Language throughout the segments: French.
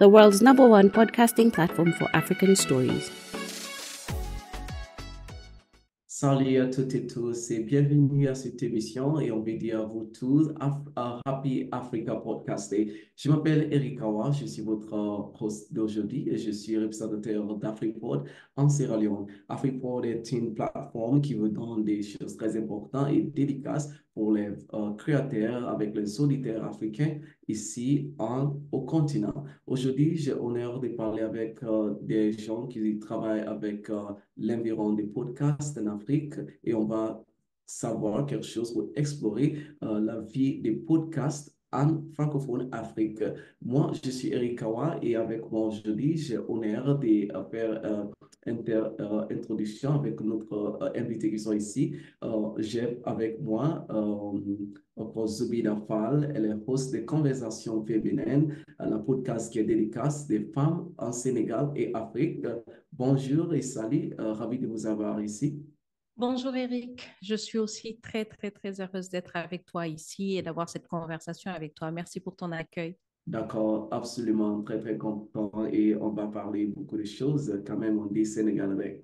the world's #1 podcasting platform for African stories. Salut à toutes et tous et bienvenue à cette émission et on veut dire à vous tous Happy Africa Podcast. Je m'appelle Eric Awa, je suis votre host d'aujourd'hui et je suis représentateur d'AfriPod en Sierra Leone. AfriPod est une plateforme qui vous donne des choses très importantes et dédicaces pour les créateurs avec les auditeurs africains ici au continent. Aujourd'hui, j'ai l'honneur de parler avec des gens qui travaillent avec l'environ des podcasts en Afrique et on va savoir quelque chose pour explorer la vie des podcasts en francophone Afrique. Moi, je suis Eric Kawa et avec moi aujourd'hui, j'ai l'honneur de faire introduction avec notre invité qui sont ici. J'ai avec moi Zubida Fall, elle est host de Conversations féminines, la podcast qui est dédicace des femmes en Sénégal et Afrique. Bonjour et salut, ravi de vous avoir ici. Bonjour Eric, je suis aussi très, très, très heureuse d'être avec toi ici et d'avoir cette conversation avec toi. Merci pour ton accueil. D'accord, absolument, très, très content et on va parler beaucoup de choses quand même, on dit Sénégal avec.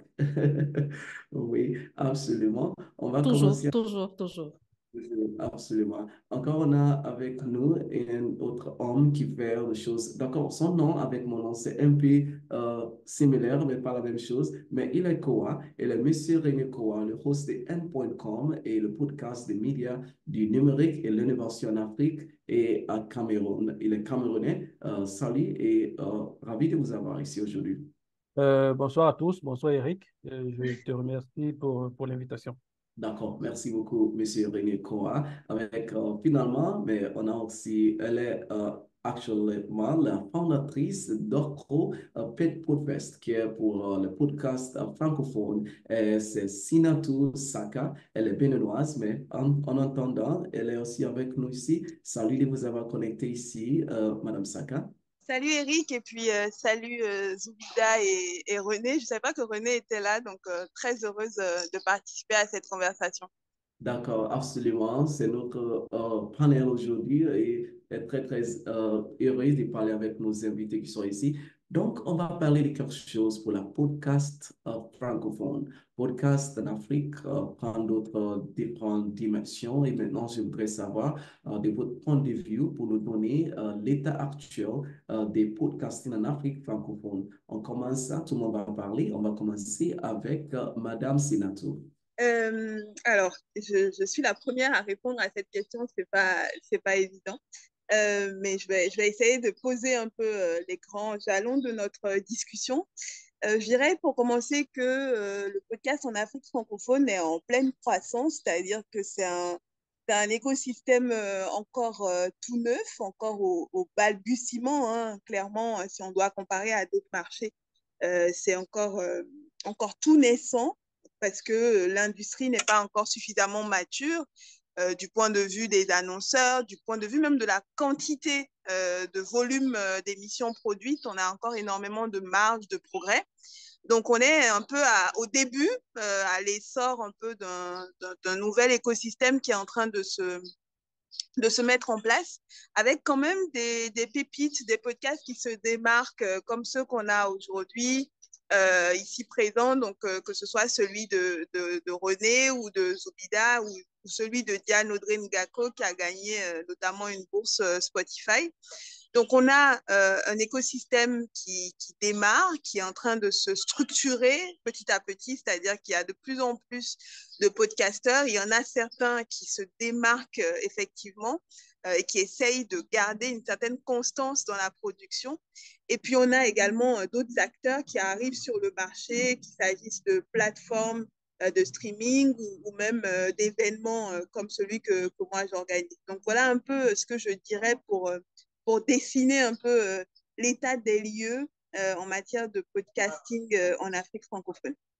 Oui, absolument. On va Toujours, commencer. toujours, toujours. Absolument. Encore, on a avec nous un autre homme qui fait des choses. D'accord, son nom avec mon nom, c'est un peu similaire, mais pas la même chose. Mais il est Koa, il est Monsieur René Koa, le host de N.com et le podcast des médias du numérique et l'innovation en Afrique et à Cameroun. Il est camerounais. Salut et ravi de vous avoir ici aujourd'hui. Bonsoir à tous, bonsoir Eric. Je te remercie pour l'invitation. D'accord, merci beaucoup, Monsieur René Koa. Avec finalement, mais on a aussi, elle est actuellement la fondatrice d'Orcro Pet Podfest, qui est pour le podcast francophone. C'est Sinatou Saka. Elle est béninoise, mais en attendant, elle est aussi avec nous ici. Salut de vous avoir connecté ici, Madame Saka. Salut Eric et puis salut Zoubida et René. Je ne savais pas que René était là, donc très heureuse de participer à cette conversation. D'accord, absolument. C'est notre panel aujourd'hui et est très, très heureuse de parler avec nos invités qui sont ici. Donc, on va parler de quelque chose pour la podcast francophone. Podcast en Afrique prend d'autres différentes dimensions et maintenant, je voudrais savoir de votre point de vue pour nous donner l'état actuel des podcasting en Afrique francophone. On commence ça, tout le monde va parler. On va commencer avec Madame Sinatou. Je suis la première à répondre à cette question, c'est pas évident. Mais je vais essayer de poser un peu les grands jalons de notre discussion. Je dirais pour commencer que le podcast en Afrique francophone est en pleine croissance, c'est-à-dire que c'est un écosystème encore tout neuf, encore au balbutiement, hein. Clairement, si on doit comparer à d'autres marchés, c'est encore tout naissant parce que l'industrie n'est pas encore suffisamment mature du point de vue des annonceurs, du point de vue même de la quantité de volume d'émissions produites. On a encore énormément de marge de progrès. Donc, on est un peu au début, à l'essor un peu d'un nouvel écosystème qui est en train de se mettre en place, avec quand même des pépites, des podcasts qui se démarquent comme ceux qu'on a aujourd'hui, ici présents, donc que ce soit celui de René ou de Zobida ou celui de Diane Audrey Ngako qui a gagné notamment une bourse Spotify. Donc, on a un écosystème qui démarre, qui est en train de se structurer petit à petit, c'est-à-dire qu'il y a de plus en plus de podcasteurs. Il y en a certains qui se démarquent effectivement et qui essayent de garder une certaine constance dans la production. Et puis, on a également d'autres acteurs qui arrivent sur le marché, qu'il s'agisse de plateformes de streaming ou même d'événements comme celui que moi j'organise. Donc, voilà un peu ce que je dirais pour dessiner un peu l'état des lieux en matière de podcasting en Afrique francophone.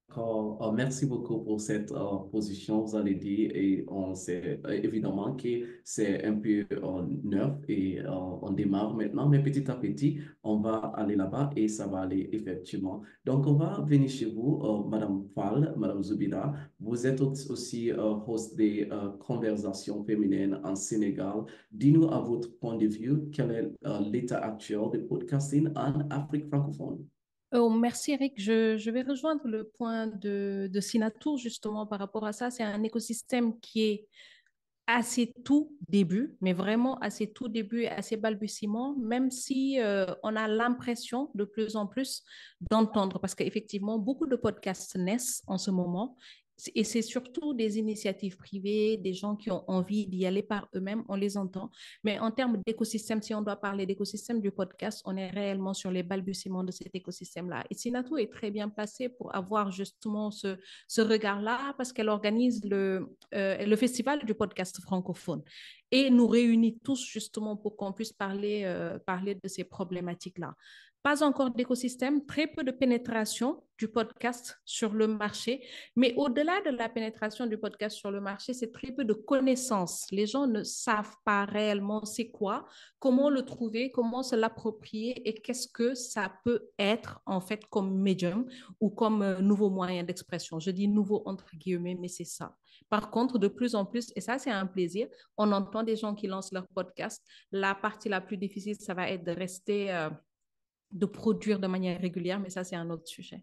Merci beaucoup pour cette position, vous allez dire, et on sait évidemment que c'est un peu neuf et on démarre maintenant, mais petit à petit, on va aller là-bas et ça va aller effectivement. Donc, on va venir chez vous, Madame Fall, Madame Zoubida. Vous êtes aussi host des conversations féminines en Sénégal. Dis-nous à votre point de vue, quel est l'état actuel du podcasting en Afrique francophone? Oh, merci Eric. Je vais rejoindre le point de Sinatou justement par rapport à ça. C'est un écosystème qui est assez tout début, mais vraiment assez tout début et assez balbutiement, même si on a l'impression de plus en plus d'entendre, parce qu'effectivement, beaucoup de podcasts naissent en ce moment. Et c'est surtout des initiatives privées, des gens qui ont envie d'y aller par eux-mêmes, on les entend. Mais en termes d'écosystème, si on doit parler d'écosystème du podcast, on est réellement sur les balbutiements de cet écosystème-là. Et Sinatou est très bien placée pour avoir justement ce regard-là parce qu'elle organise le festival du podcast francophone et nous réunit tous justement pour qu'on puisse parler de ces problématiques-là. Pas encore d'écosystème, très peu de pénétration du podcast sur le marché, mais au-delà de la pénétration du podcast sur le marché, c'est très peu de connaissances. Les gens ne savent pas réellement c'est quoi, comment le trouver, comment se l'approprier et qu'est-ce que ça peut être en fait comme médium ou comme nouveau moyen d'expression. Je dis nouveau entre guillemets, mais c'est ça. Par contre, de plus en plus, et ça c'est un plaisir, on entend des gens qui lancent leur podcast. La partie la plus difficile, ça va être de rester, de produire de manière régulière, mais ça c'est un autre sujet.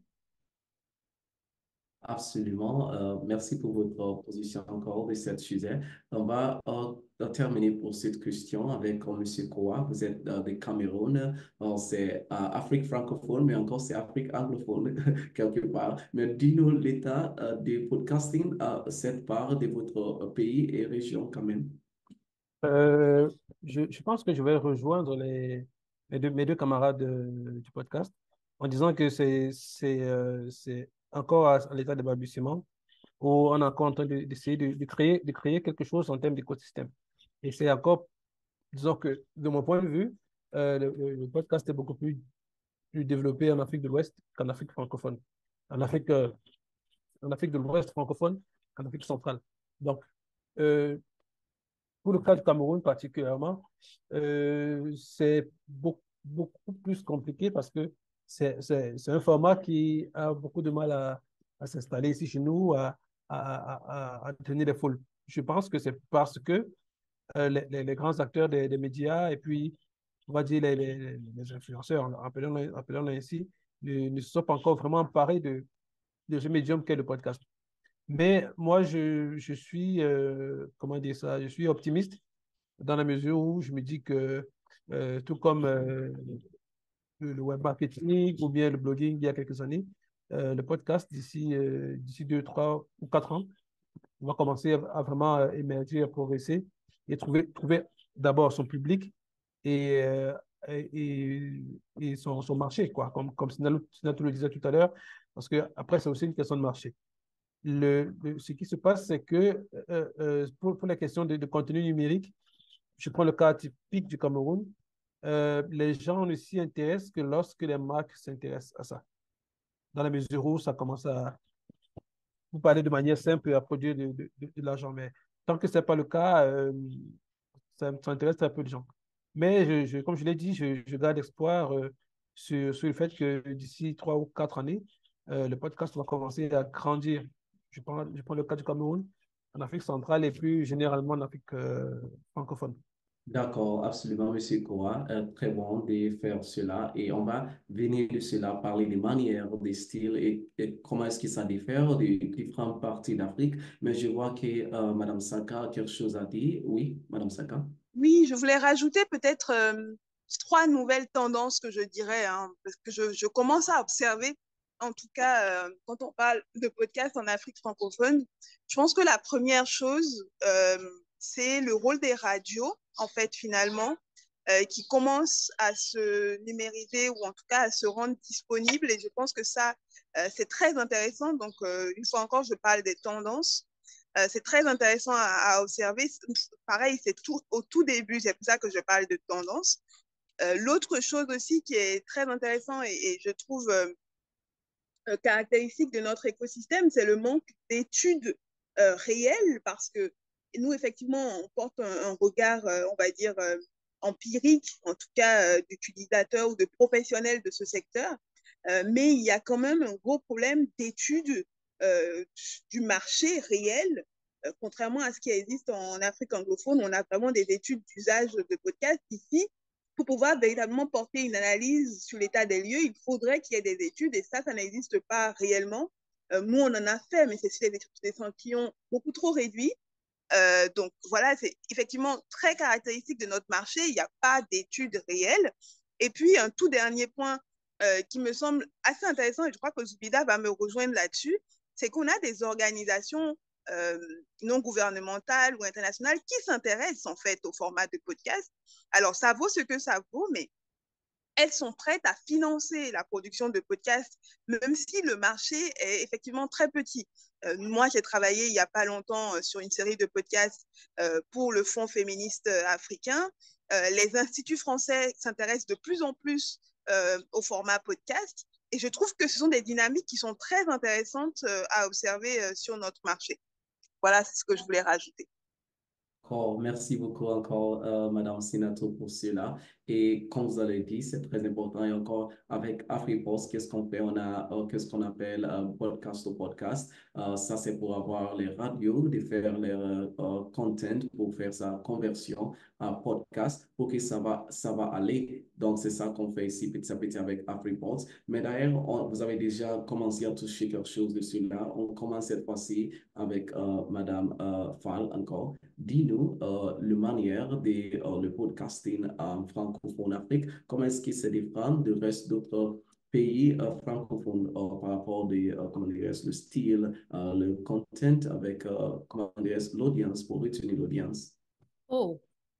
Absolument. Merci pour votre position encore de ce sujet. On va terminer pour cette question avec M. Koa. Vous êtes de Cameroun. C'est Afrique francophone, mais encore c'est Afrique anglophone quelque part. Mais dis-nous l'état du podcasting à cette part de votre pays et région quand même. Euh, je pense que je vais rejoindre mes deux camarades du podcast en disant que c'est encore à l'état de balbutiement où on est encore en train d'essayer de créer quelque chose en termes d'écosystème. Et c'est encore, disons que de mon point de vue, le podcast est beaucoup plus développé en Afrique de l'Ouest qu'en Afrique francophone. En Afrique, euh, En Afrique de l'Ouest francophone, qu'en Afrique centrale. Donc, euh, pour le cas du Cameroun particulièrement, c'est beaucoup plus compliqué parce que c'est un format qui a beaucoup de mal à s'installer ici chez nous, à tenir les foules. Je pense que c'est parce que les grands acteurs des médias et puis, on va dire, les influenceurs, appelons-les ainsi, ne se sont pas encore vraiment emparés de ce médium qu'est le podcast. Mais moi, je suis, comment dire ça, je suis optimiste dans la mesure où je me dis que, tout comme le web marketing ou bien le blogging il y a quelques années, le podcast d'ici 2, 3 ou 4 ans va commencer à vraiment émerger, à progresser et trouver d'abord son public et, euh, et, et son marché, quoi, comme Sinatou le disait tout à l'heure, parce que après, c'est aussi une question de marché. Ce qui se passe, c'est que pour la question de contenu numérique, je prends le cas typique du Cameroun, les gens ne s'y intéressent que lorsque les marques s'intéressent à ça. Dans la mesure où ça commence à vous parler de manière simple et à produire de l'argent. Mais tant que ce n'est pas le cas, ça intéresse très peu de gens. Mais comme je l'ai dit, je garde espoir sur le fait que d'ici 3 ou 4 années, le podcast va commencer à grandir. Je prends le cas du Cameroun, en Afrique centrale et plus généralement en Afrique francophone. D'accord, absolument, Monsieur Koa. Très bon de faire cela. Et on va venir de cela, parler des manières, des styles et comment est-ce que ça diffère des différentes parties d'Afrique. Mais je vois que Madame Saka a quelque chose à dire. Oui, Madame Saka. Oui, je voulais rajouter peut-être trois nouvelles tendances que je dirais, hein, parce que je commence à observer, en tout cas, quand on parle de podcast en Afrique francophone. Je pense que la première chose, c'est le rôle des radios, en fait, finalement, qui commencent à se numériser ou en tout cas à se rendre disponibles. Et je pense que ça, c'est très intéressant. Donc, une fois encore, je parle des tendances. C'est très intéressant à observer. Pareil, c'est au tout début, c'est pour ça que je parle de tendance. L'autre chose aussi qui est très intéressant et je trouve caractéristique de notre écosystème, c'est le manque d'études réelles, parce que nous, effectivement, on porte un regard, on va dire, empirique, en tout cas d'utilisateurs ou de professionnels de ce secteur, mais il y a quand même un gros problème d'études du marché réel. Contrairement à ce qui existe en Afrique anglophone, on a vraiment des études d'usage de podcasts. Ici, pour pouvoir véritablement porter une analyse sur l'état des lieux, il faudrait qu'il y ait des études, et ça n'existe pas réellement. Nous, on en a fait, mais c'est sur des échantillons beaucoup trop réduits. Donc voilà, c'est effectivement très caractéristique de notre marché. Il n'y a pas d'études réelles. Et puis, un tout dernier point qui me semble assez intéressant, et je crois que Zubida va me rejoindre là-dessus, c'est qu'on a des organisations non gouvernementales ou internationales qui s'intéressent en fait au format de podcast. Alors, ça vaut ce que ça vaut, mais elles sont prêtes à financer la production de podcasts, même si le marché est effectivement très petit. Moi, j'ai travaillé il n'y a pas longtemps sur une série de podcasts pour le Fonds féministe africain. Les instituts français s'intéressent de plus en plus au format podcast, et je trouve que ce sont des dynamiques qui sont très intéressantes à observer sur notre marché. Voilà, c'est ce que je voulais rajouter. Merci beaucoup encore, Madame Sinato, pour cela. Et comme vous avez dit, c'est très important. Et encore, avec AfriPost, qu'est-ce qu'on fait? On a qu'est-ce qu'on appelle podcast au podcast. Ça, c'est pour avoir les radios, de faire leur content, pour faire sa conversion à podcast, pour que ça va aller. Donc, c'est ça qu'on fait ici, petit à petit, avec AfriPost. Mais d'ailleurs, vous avez déjà commencé à toucher quelque chose de cela. On commence cette fois-ci avec Madame Fall encore. Dis-nous la manière de le podcasting francophone Afrique, comment est-ce qu'il se différent du reste d'autres pays francophones par rapport comment dire, le style, le content avec comment dire, l'audience, pour retenir l'audience. Oh,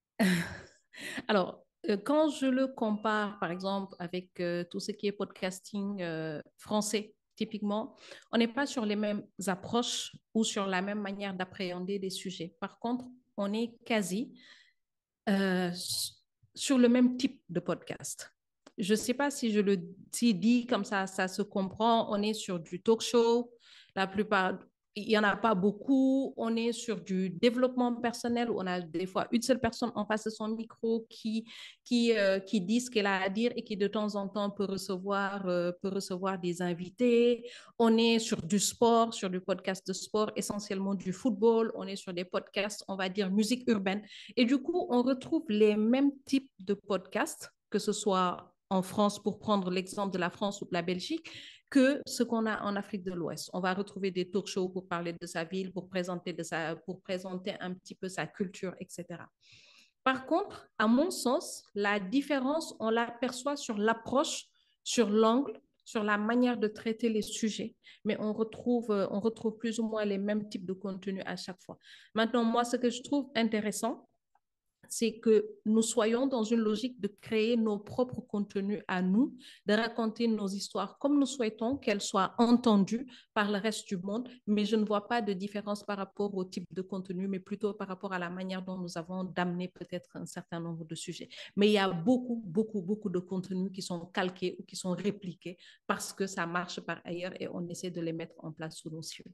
alors, quand je le compare, par exemple, avec tout ce qui est podcasting français, typiquement, on n'est pas sur les mêmes approches ou sur la même manière d'appréhender des sujets. Par contre, on est quasi euh, sur le même type de podcast. Je ne sais pas si je le dis comme ça se comprend. On est sur du talk show. La plupart, il n'y en a pas beaucoup. On est sur du développement personnel. On a des fois une seule personne en face de son micro qui dit ce qu'elle a à dire et qui de temps en temps peut recevoir des invités. On est sur du sport, sur du podcast de sport, essentiellement du football. On est sur des podcasts, on va dire, musique urbaine. Et du coup, on retrouve les mêmes types de podcasts, que ce soit en France, pour prendre l'exemple de la France ou de la Belgique, que ce qu'on a en Afrique de l'Ouest. On va retrouver des talk shows pour parler de sa ville, pour présenter un petit peu sa culture, etc. Par contre, à mon sens, la différence, on l'aperçoit sur l'approche, sur l'angle, sur la manière de traiter les sujets, mais on retrouve plus ou moins les mêmes types de contenus à chaque fois. Maintenant, moi, ce que je trouve intéressant, c'est que nous soyons dans une logique de créer nos propres contenus à nous, de raconter nos histoires comme nous souhaitons qu'elles soient entendues par le reste du monde, mais je ne vois pas de différence par rapport au type de contenu, mais plutôt par rapport à la manière dont nous avons d'amener peut-être un certain nombre de sujets. Mais il y a beaucoup, beaucoup, beaucoup de contenus qui sont calqués ou qui sont répliqués parce que ça marche par ailleurs et on essaie de les mettre en place sous nos cieux.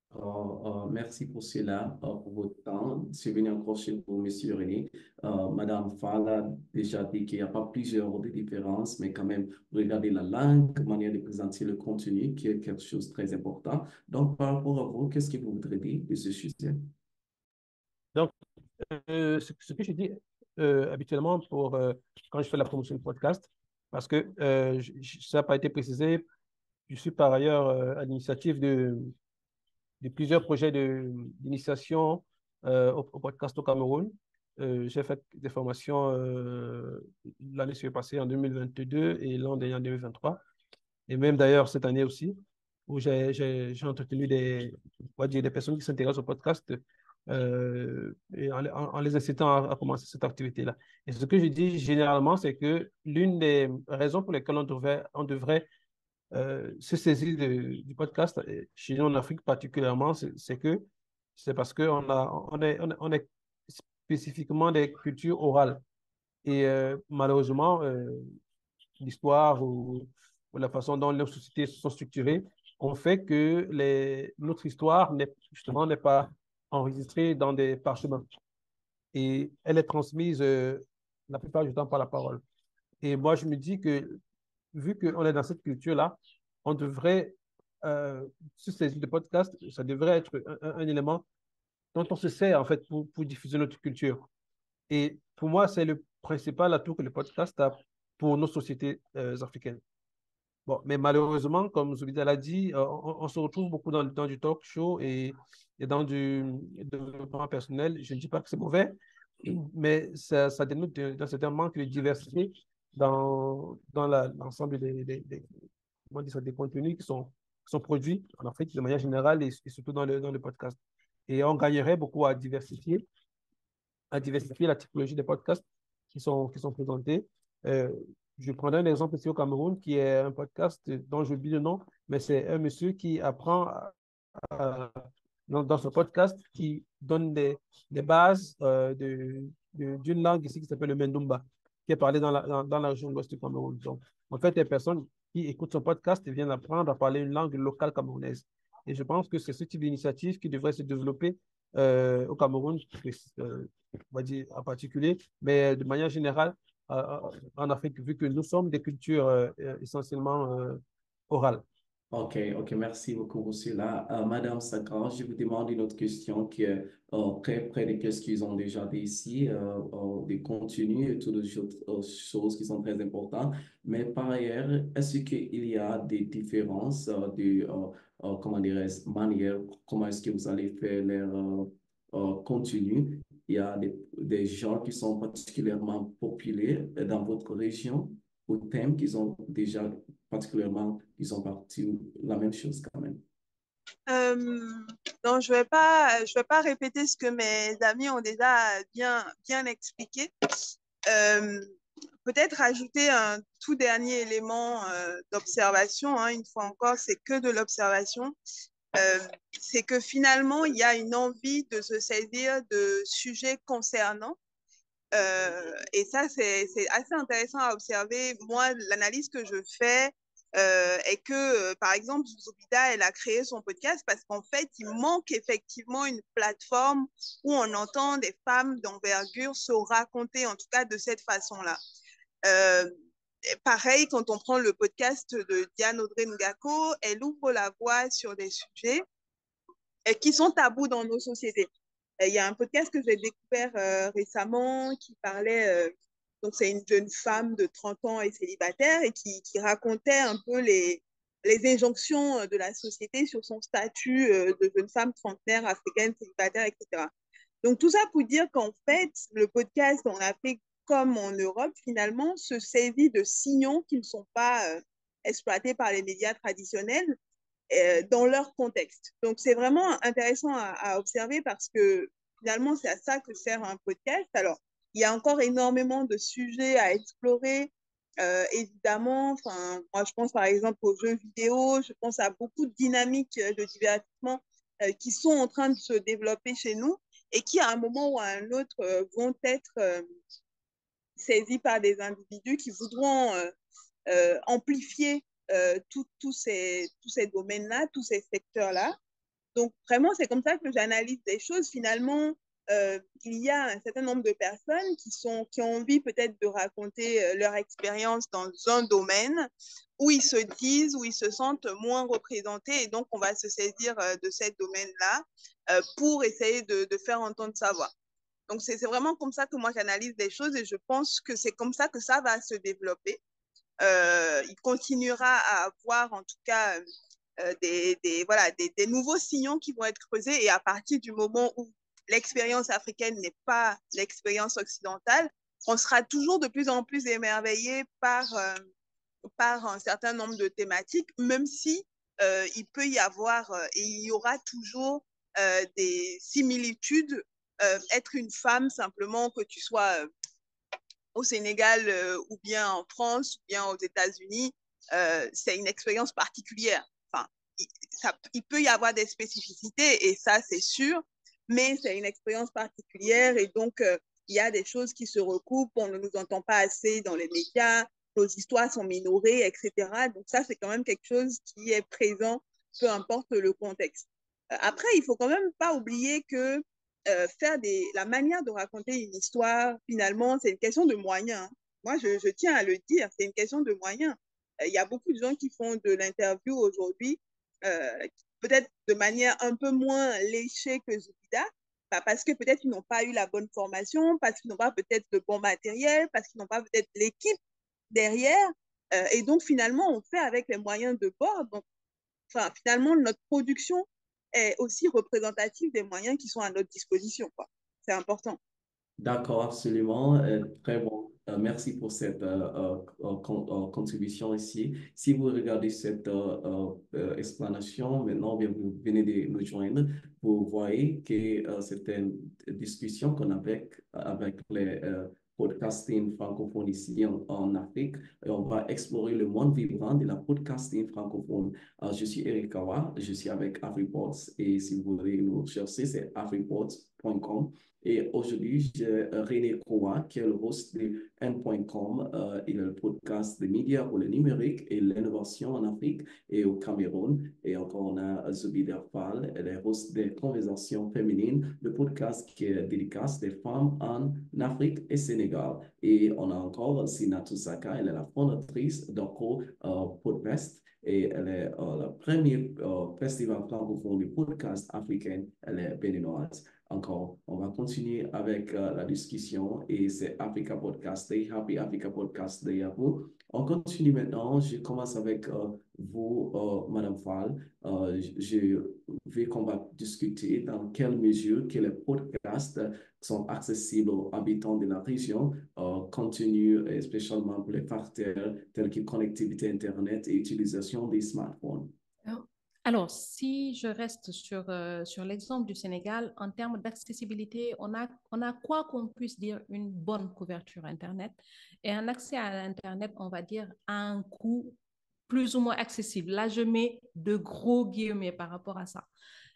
Merci pour cela, pour votre temps. Je suis venu encore chez vous, Monsieur René. Madame Fall a déjà dit qu'il n'y a pas plusieurs de différences, mais quand même, regardez la langue, manière de présenter le contenu, qui est quelque chose de très important. Donc, par rapport à vous, qu'est-ce que vous voudrez dire de ce sujet? Donc, ce que je dis habituellement quand je fais la promotion du podcast, parce que ça n'a pas été précisé, je suis par ailleurs à l'initiative de plusieurs projets d'initiation au podcast au Cameroun. J'ai fait des formations l'année passée en 2022 et l'an dernier en 2023. Et même d'ailleurs cette année aussi, où j'ai entretenu on va dire, des personnes qui s'intéressent au podcast et en les incitant à commencer cette activité-là. Et ce que je dis généralement, c'est que l'une des raisons pour lesquelles on devrait se saisir du podcast, chez nous en Afrique particulièrement, c'est parce on est spécifiquement des cultures orales. Et malheureusement, l'histoire ou la façon dont nos sociétés sont structurées ont fait que notre histoire justement n'est pas enregistrée dans des parchemins. Et elle est transmise la plupart du temps par la parole. Et moi, je me dis que vu qu'on est dans cette culture-là, on devrait, sur ces de podcast, ça devrait être un élément dont on se sert en fait pour diffuser notre culture. Et pour moi, c'est le principal atout que le podcast a pour nos sociétés africaines. Bon, mais malheureusement, comme Zoubida l'a dit, on se retrouve beaucoup dans du talk show et dans du développement personnel. Je ne dis pas que c'est mauvais, mais ça dénote d'un certain manque de diversité dans l'ensemble comment dire ça, des contenus qui sont produits en Afrique de manière générale et surtout dans le podcast. Et on gagnerait beaucoup à diversifier la typologie des podcasts qui sont présentés. Euh, je prendrai un exemple ici au Cameroun qui est un podcast dont je oublie le nom, mais c'est un monsieur qui apprend dans ce podcast qui donne des bases d'une langue ici qui s'appelle le Mendumba, qui est parlé dans la région de l'Ouest du Cameroun. Donc, en fait, les personnes qui écoutent son podcast viennent apprendre à parler une langue locale camerounaise. Et je pense que c'est ce type d'initiative qui devrait se développer au Cameroun, on va dire en particulier, mais de manière générale en Afrique, vu que nous sommes des cultures essentiellement orales. Ok, ok, merci beaucoup pour cela. Madame Sakar, je vous demande une autre question qui est très près de ce qu'ils ont déjà dit ici, des contenus et toutes les choses qui sont très importantes. Mais par ailleurs, est-ce qu'il y a des différences comment dirais-je, manière, comment est-ce que vous allez faire leur contenu? Il y a des genres qui sont particulièrement populaires dans votre région, ou thèmes qui ont déjà particulièrement, ils ont parti la même chose quand même. Non, je vais pas répéter ce que mes amis ont déjà bien expliqué. Peut-être rajouter un tout dernier élément d'observation, hein, une fois encore, c'est que de l'observation. C'est que finalement, il y a une envie de se saisir de sujets concernants. Et ça, c'est assez intéressant à observer. Moi, l'analyse que je fais est que, par exemple, Zoubida, elle a créé son podcast parce qu'en fait, il manque effectivement une plateforme où on entend des femmes d'envergure se raconter, en tout cas de cette façon-là. Euh, Pareil, quand on prend le podcast de Diane Audrey Ngako, elle ouvre la voie sur des sujets qui sont tabous dans nos sociétés. Il y a un podcast que j'ai découvert récemment qui parlait, donc c'est une jeune femme de 30 ans et célibataire et qui racontait un peu les injonctions de la société sur son statut de jeune femme trentenaire, africaine, célibataire, etc. Donc tout ça pour dire qu'en fait, le podcast en Afrique comme en Europe, finalement, se saisit de signaux qui ne sont pas exploités par les médias traditionnels dans leur contexte. Donc, c'est vraiment intéressant à observer parce que finalement, c'est à ça que sert un podcast. Alors, il y a encore énormément de sujets à explorer. Évidemment, moi, je pense par exemple aux jeux vidéo, je pense à beaucoup de dynamiques de divertissement qui sont en train de se développer chez nous et qui, à un moment ou à un autre, vont être saisis par des individus qui voudront amplifier tous ces domaines-là, tous ces secteurs-là. Donc, vraiment, c'est comme ça que j'analyse des choses. Finalement, il y a un certain nombre de personnes qui ont envie peut-être de raconter leur expérience dans un domaine où ils se disent, où ils se sentent moins représentés. Et donc, on va se saisir de ce domaine-là pour essayer de faire entendre sa voix. Donc, c'est vraiment comme ça que moi, j'analyse les choses et je pense que c'est comme ça que ça va se développer. Il continuera à avoir en tout cas des nouveaux sillons qui vont être creusés et à partir du moment où l'expérience africaine n'est pas l'expérience occidentale, on sera toujours de plus en plus émerveillé par un certain nombre de thématiques, même si il peut y avoir et il y aura toujours des similitudes. Être une femme, simplement que tu sois au Sénégal ou bien en France ou bien aux États-Unis, c'est une expérience particulière. Enfin, il peut y avoir des spécificités et ça, c'est sûr, mais c'est une expérience particulière et donc il y a des choses qui se recoupent, on ne nous entend pas assez dans les médias, nos histoires sont minorées, etc. Donc ça, c'est quand même quelque chose qui est présent peu importe le contexte. Après, il faut quand même pas oublier que la manière de raconter une histoire, finalement, c'est une question de moyens. Moi, je tiens à le dire, c'est une question de moyens. Il y a beaucoup de gens qui font de l'interview aujourd'hui, peut-être de manière un peu moins léchée que Zoubida, parce que peut-être ils n'ont pas eu la bonne formation, parce qu'ils n'ont pas peut-être le bon matériel, parce qu'ils n'ont pas peut-être l'équipe derrière. Et donc, finalement, on fait avec les moyens de bord. Donc, finalement, notre production est aussi représentative des moyens qui sont à notre disposition, quoi. C'est important. D'accord, absolument. Très bon. Merci pour cette contribution ici. Si vous regardez cette explanation, maintenant, bien, vous venez de nous joindre, vous voyez que c'est une discussion qu'on a avec les podcasting francophones ici en Afrique. Et on va explorer le monde vivant de la podcasting francophone. Je suis Eric Kawa, je suis avec AfriPods et si vous voulez nous chercher, c'est afripods.com. Et aujourd'hui, j'ai René Koua, qui est le host de N.com. Il est le podcast des médias pour le numérique et l'innovation en Afrique et au Cameroun. Et encore, on a Zoubida Fall, elle est host des Conversations féminines, le podcast qui est dédicace des femmes en Afrique et Sénégal. Et on a encore Sinatou Saka, elle est la fondatrice d'Oko Podfest. Et elle est le premier festival francophone du podcast africain. Elle est béninoise. Encore, on va continuer avec la discussion et c'est Africa Podcast Day, Happy Africa Podcast Day à vous. On continue maintenant, je commence avec vous, Madame Fall. Je veux qu'on va discuter dans quelle mesure que les podcasts sont accessibles aux habitants de la région, continue spécialement pour les facteurs tels que connectivité Internet et utilisation des smartphones. Alors, si je reste sur l'exemple du Sénégal, en termes d'accessibilité, on a quoi qu'on puisse dire une bonne couverture Internet et un accès à Internet, on va dire, à un coût plus ou moins accessible. Là, je mets de gros guillemets par rapport à ça.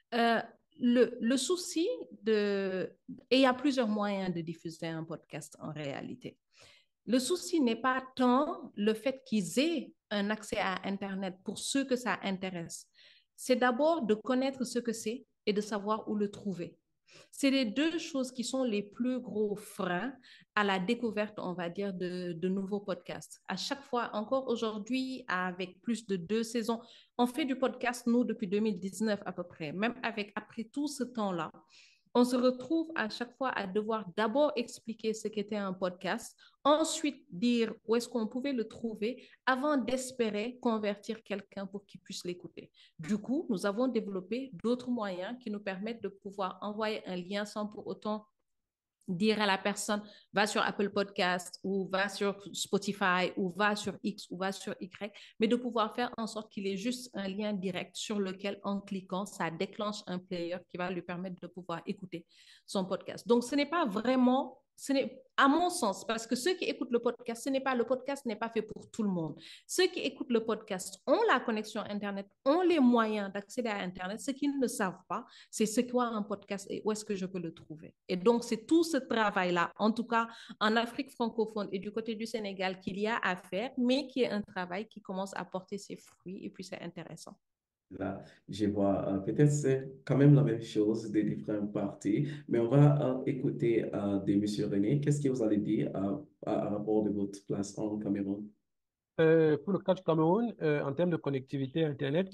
Le souci et il y a plusieurs moyens de diffuser un podcast en réalité. Le souci n'est pas tant le fait qu'ils aient un accès à Internet pour ceux que ça intéresse. C'est d'abord de connaître ce que c'est et de savoir où le trouver. C'est les deux choses qui sont les plus gros freins à la découverte, on va dire, de nouveaux podcasts. À chaque fois, encore aujourd'hui, avec plus de 2 saisons, on fait du podcast, nous, depuis 2019 à peu près. Même après tout ce temps-là, on se retrouve à chaque fois à devoir d'abord expliquer ce qu'était un podcast, ensuite dire où est-ce qu'on pouvait le trouver avant d'espérer convertir quelqu'un pour qu'il puisse l'écouter. Du coup, nous avons développé d'autres moyens qui nous permettent de pouvoir envoyer un lien sans pour autant dire à la personne, va sur Apple Podcast ou va sur Spotify ou va sur X ou va sur Y, mais de pouvoir faire en sorte qu'il ait juste un lien direct sur lequel, en cliquant, ça déclenche un player qui va lui permettre de pouvoir écouter son podcast. Donc, ce n'est pas vraiment, à mon sens, parce que ceux qui écoutent le podcast, le podcast n'est pas fait pour tout le monde. Ceux qui écoutent le podcast ont la connexion Internet, ont les moyens d'accéder à Internet. Ce qu'ils ne savent pas, c'est ce qu'est un podcast et où est-ce que je peux le trouver. Et donc, c'est tout ce travail-là, en tout cas en Afrique francophone et du côté du Sénégal, qu'il y a à faire, mais qui est un travail qui commence à porter ses fruits et puis c'est intéressant. Là, je vois, peut-être c'est quand même la même chose des différentes parties, mais on va écouter de M. René. Qu'est-ce que vous allez dire à rapport de votre place en Cameroun? Pour le cas du Cameroun, en termes de connectivité Internet,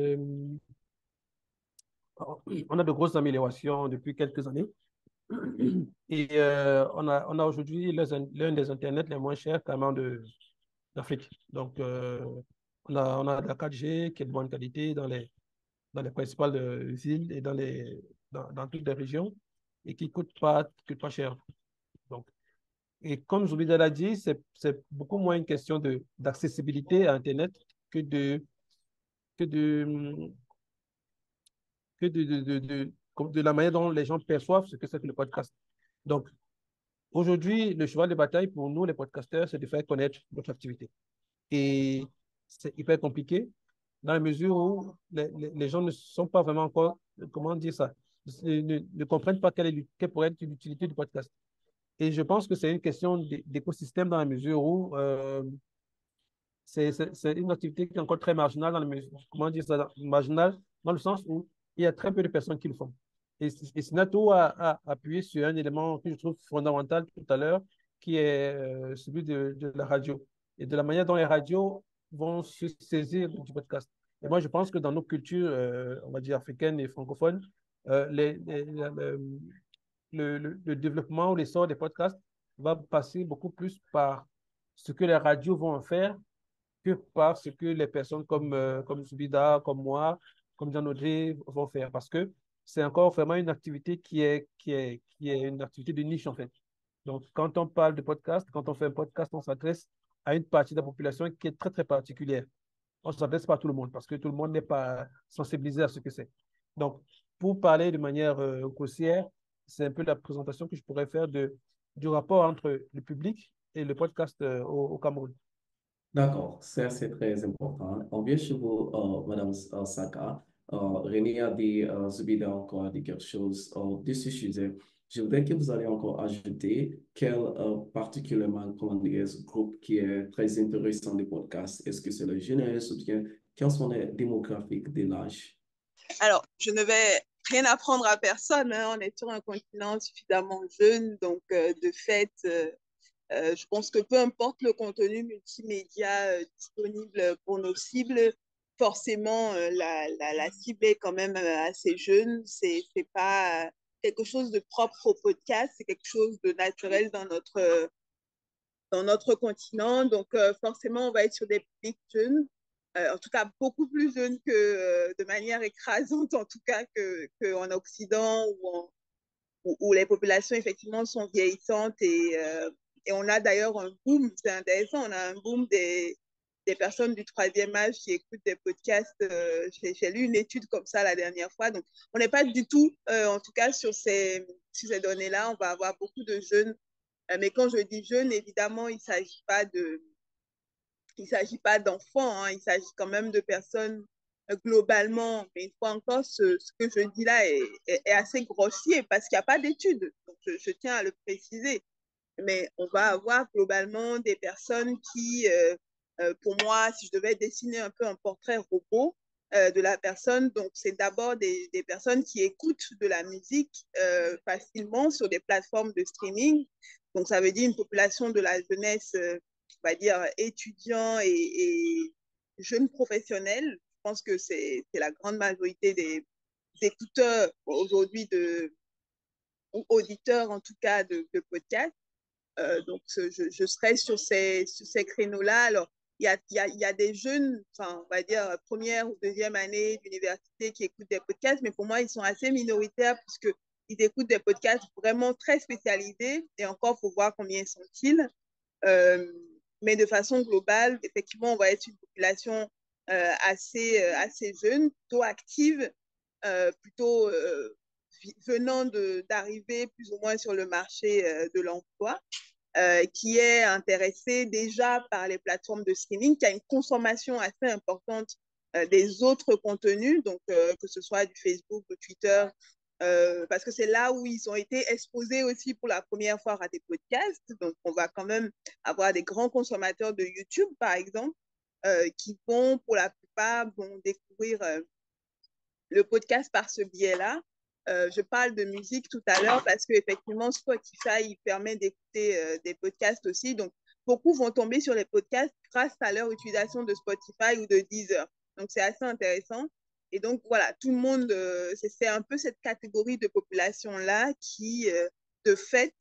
on a de grosses améliorations depuis quelques années. Et on a aujourd'hui l'un des Internets les moins chers carrément d'Afrique. Donc, on a de la 4G qui est de bonne qualité dans les principales villes et dans toutes les régions et qui coûte pas cher. Donc, et comme Zoubida l'a dit, c'est beaucoup moins une question d'accessibilité à Internet que que de, comme de la manière dont les gens perçoivent ce que c'est que le podcast. Donc, aujourd'hui, le cheval de bataille pour nous, les podcasteurs, c'est de faire connaître notre activité. Et c'est hyper compliqué dans la mesure où les gens ne sont pas vraiment encore, comment dire ça, ne comprennent pas quelle pourrait être l'utilité du podcast. Et je pense que c'est une question d'écosystème dans la mesure où c'est une activité qui est encore très marginale comment dire ça, marginale dans le sens où il y a très peu de personnes qui le font. Et Sinato a appuyé sur un élément que je trouve fondamental tout à l'heure, qui est celui de la radio et de la manière dont les radios vont se saisir du podcast. Et moi, je pense que dans nos cultures, on va dire africaines et francophones, le développement ou l'essor des podcasts va passer beaucoup plus par ce que les radios vont en faire que par ce que les personnes comme Zubida, comme moi, comme Jean Audrey vont faire. Parce que c'est encore vraiment une activité qui est une activité de niche, en fait. Donc, quand on parle de podcast, quand on fait un podcast, on s'adresse à une partie de la population qui est très, très particulière. On ne s'adresse pas à tout le monde parce que tout le monde n'est pas sensibilisé à ce que c'est. Donc, pour parler de manière grossière, c'est un peu la présentation que je pourrais faire du rapport entre le public et le podcast au Cameroun. D'accord, ça c'est très important. On vient chez vous, Madame Saka. René a dit, Zubida encore a dit quelque chose de ce sujet. Je voudrais que vous allez encore ajouter quel particulièrement, comment dire, groupe qui est très intéressant des podcasts. Est-ce que c'est la jeunesse ou bien quels sont les démographiques de l'âge? Alors, je ne vais rien apprendre à personne, hein. On est sur un continent suffisamment jeune, donc de fait, je pense que peu importe le contenu multimédia disponible pour nos cibles, forcément, la cible est quand même assez jeune. C'est pas quelque chose de propre au podcast, c'est quelque chose de naturel dans notre continent. Donc, forcément, on va être sur des publics jeunes, en tout cas beaucoup plus jeunes que, de manière écrasante, en tout cas, qu'en Occident où les populations, effectivement, sont vieillissantes et on a d'ailleurs un boom, c'est intéressant, on a un boom des personnes du troisième âge qui écoutent des podcasts. J'ai lu une étude comme ça la dernière fois. Donc, on n'est pas du tout, en tout cas, sur ces données-là. On va avoir beaucoup de jeunes. Mais quand je dis jeunes, évidemment, il s'agit pas d'enfants, hein, il s'agit quand même de personnes globalement. Mais une fois encore, ce que je dis là est assez grossier parce qu'il n'y a pas d'études. Donc, je tiens à le préciser. Mais on va avoir globalement des personnes qui, pour moi, si je devais dessiner un peu un portrait robot de la personne, donc c'est d'abord des personnes qui écoutent de la musique facilement sur des plateformes de streaming. Donc ça veut dire une population de la jeunesse, on va dire étudiants et jeunes professionnels. Je pense que c'est la grande majorité des écouteurs aujourd'hui ou auditeurs en tout cas de podcasts. Donc, je serai sur ces créneaux-là. Alors, il y a des jeunes, enfin, on va dire première ou deuxième année d'université qui écoutent des podcasts, mais pour moi, ils sont assez minoritaires puisqu'ils écoutent des podcasts vraiment très spécialisés. Et encore, il faut voir combien sont-ils. Euh, mais de façon globale, effectivement, on va être une population assez jeune, plutôt active, plutôt venant d'arriver plus ou moins sur le marché de l'emploi, qui est intéressé déjà par les plateformes de streaming, qui a une consommation assez importante des autres contenus, donc que ce soit du Facebook, du Twitter, parce que c'est là où ils ont été exposés aussi pour la première fois à des podcasts. Donc, on va quand même avoir des grands consommateurs de YouTube, par exemple, qui vont, pour la plupart, vont découvrir le podcast par ce biais-là. Je parle de musique tout à l'heure parce qu'effectivement, Spotify il permet d'écouter des podcasts aussi. Donc, beaucoup vont tomber sur les podcasts grâce à leur utilisation de Spotify ou de Deezer. Donc, c'est assez intéressant. Et donc, voilà, tout le monde, c'est un peu cette catégorie de population-là qui, de fait,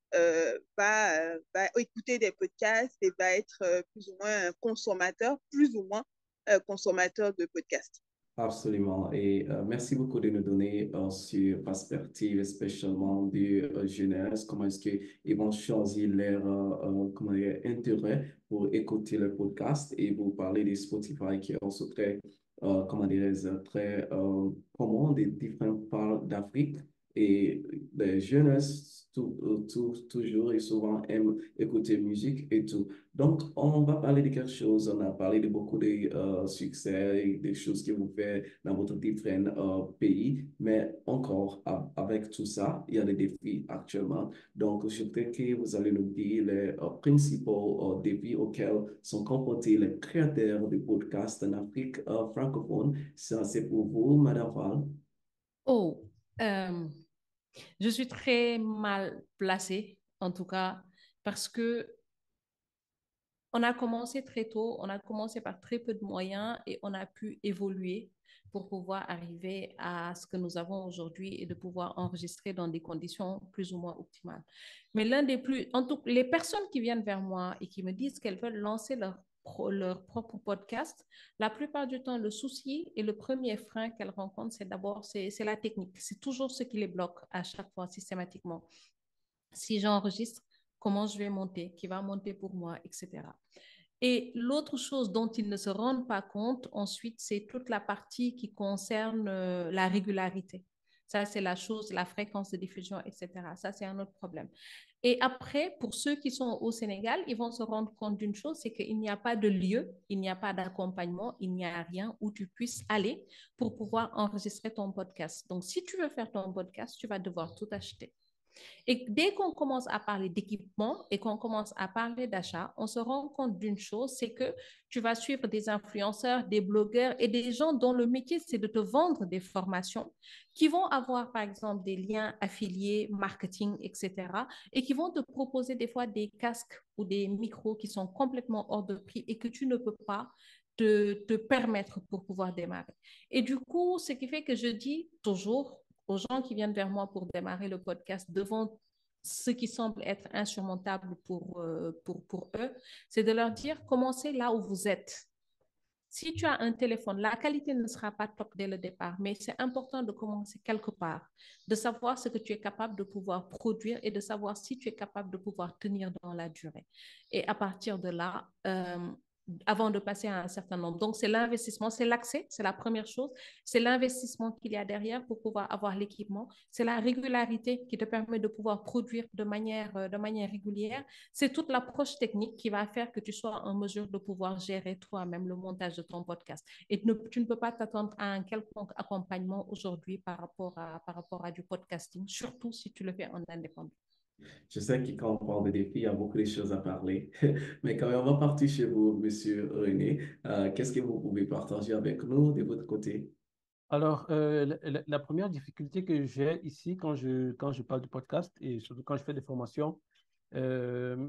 va écouter des podcasts et va être plus ou moins un consommateur, plus ou moins consommateur de podcasts. Absolument. Et merci beaucoup de nous donner sur perspective, spécialement de jeunesse, comment est-ce qu'ils vont choisir leur comment dire, intérêt pour écouter le podcast et vous parler de Spotify qui est aussi très, comment dirais-je, très commun des différentes parts d'Afrique Et les jeunes, toujours et souvent, aiment écouter musique et tout. Donc, on va parler de quelque chose. On a parlé de beaucoup de succès et des choses que vous faites dans votre différents pays. Mais encore, avec tout ça, il y a des défis actuellement. Donc, je voudrais que vous allez nous dire les principaux défis auxquels sont confrontés les créateurs de podcasts en Afrique francophone. Ça, c'est pour vous, Madame Val. Oh, euh, je suis très mal placée, en tout cas, parce que on a commencé très tôt, on a commencé par très peu de moyens et on a pu évoluer pour pouvoir arriver à ce que nous avons aujourd'hui et de pouvoir enregistrer dans des conditions plus ou moins optimales. Mais en tout, les personnes qui viennent vers moi et qui me disent qu'elles veulent lancer leur propre podcast, la plupart du temps, le souci et le premier frein qu'elles rencontrent, c'est d'abord, c'est la technique. C'est toujours ce qui les bloque à chaque fois systématiquement. Si j'enregistre, comment je vais monter, qui va monter pour moi, etc. Et l'autre chose dont ils ne se rendent pas compte ensuite, c'est toute la partie qui concerne la régularité. Ça, c'est la chose, la fréquence de diffusion, etc. Ça, c'est un autre problème. Et après, pour ceux qui sont au Sénégal, ils vont se rendre compte d'une chose, c'est qu'il n'y a pas de lieu, il n'y a pas d'accompagnement, il n'y a rien où tu puisses aller pour pouvoir enregistrer ton podcast. Donc, si tu veux faire ton podcast, tu vas devoir tout acheter. Et dès qu'on commence à parler d'équipement et qu'on commence à parler d'achat, on se rend compte d'une chose, c'est que tu vas suivre des influenceurs, des blogueurs et des gens dont le métier, c'est de te vendre des formations qui vont avoir, par exemple, des liens affiliés, marketing, etc. et qui vont te proposer des fois des casques ou des micros qui sont complètement hors de prix et que tu ne peux pas te permettre pour pouvoir démarrer. Et du coup, ce qui fait que je dis toujours aux gens qui viennent vers moi pour démarrer le podcast devant ce qui semble être insurmontable pour eux, c'est de leur dire, commencez là où vous êtes. Si tu as un téléphone, la qualité ne sera pas top dès le départ, mais c'est important de commencer quelque part, de savoir ce que tu es capable de pouvoir produire et de savoir si tu es capable de pouvoir tenir dans la durée. Et à partir de là, avant de passer à un certain nombre. Donc, c'est l'investissement, c'est l'accès, c'est la première chose. C'est l'investissement qu'il y a derrière pour pouvoir avoir l'équipement. C'est la régularité qui te permet de pouvoir produire de manière régulière. C'est toute l'approche technique qui va faire que tu sois en mesure de pouvoir gérer toi-même le montage de ton podcast. Et tu ne peux pas t'attendre à un quelconque accompagnement aujourd'hui par rapport à du podcasting, surtout si tu le fais en indépendant. Je sais que quand on parle de défis, il y a beaucoup de choses à parler. Mais quand même, on va partir chez vous, Monsieur René. Qu'est-ce que vous pouvez partager avec nous de votre côté? Alors, la première difficulté que j'ai ici quand je parle du podcast et surtout quand je fais des formations, euh,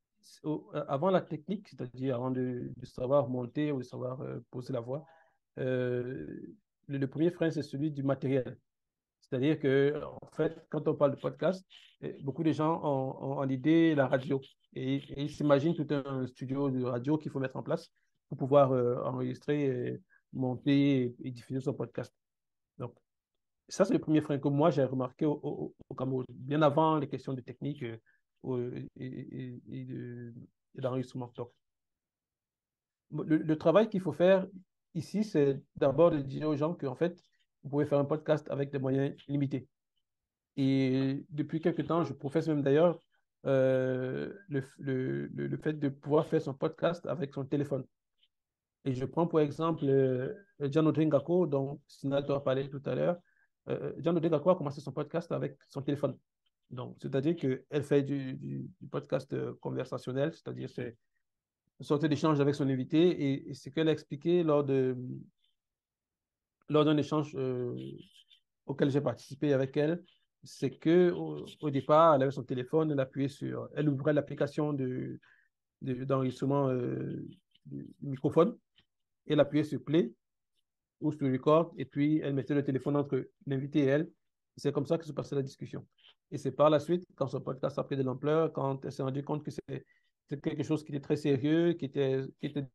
avant la technique, c'est-à-dire avant de savoir monter ou de savoir poser la voix, euh, le premier frein, c'est celui du matériel. C'est-à-dire que, en fait, quand on parle de podcast, beaucoup de gens ont en idée la radio et ils s'imaginent tout un studio de radio qu'il faut mettre en place pour pouvoir enregistrer, monter et diffuser son podcast. Donc, ça, c'est le premier frein que moi, j'ai remarqué au Cameroun, bien avant les questions de technique et d'enregistrement. Donc, le travail qu'il faut faire ici, c'est d'abord de dire aux gens qu'en fait, vous pouvez faire un podcast avec des moyens limités. Et depuis quelques temps, je professe même d'ailleurs le fait de pouvoir faire son podcast avec son téléphone. Et je prends pour exemple Jan Odringako, dont Sinal a parlé tout à l'heure. Jan Odringako a commencé son podcast avec son téléphone. Donc, c'est-à-dire qu'elle fait du podcast conversationnel, c'est-à-dire c'est une sorte d'échange avec son invité. Et ce qu'elle a expliqué lors d'un échange auquel j'ai participé avec elle, c'est que au départ, elle avait son téléphone, elle ouvrait l'application d'enregistrement du microphone, elle appuyait sur play ou sur record, et puis elle mettait le téléphone entre l'invité et elle. C'est comme ça que se passait la discussion. Et c'est par la suite, quand son podcast a pris de l'ampleur, quand elle s'est rendue compte que c'est quelque chose qui était très sérieux, qui était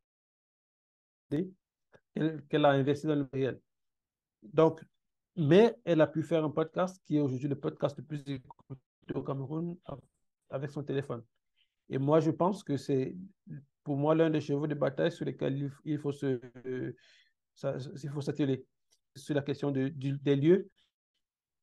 qu'elle a investi dans le réel. Donc, mais elle a pu faire un podcast qui est aujourd'hui le podcast le plus écouté au Cameroun avec son téléphone. Et moi, je pense que c'est pour moi l'un des chevaux de bataille sur lesquels il faut s'atteler. Sur la question des lieux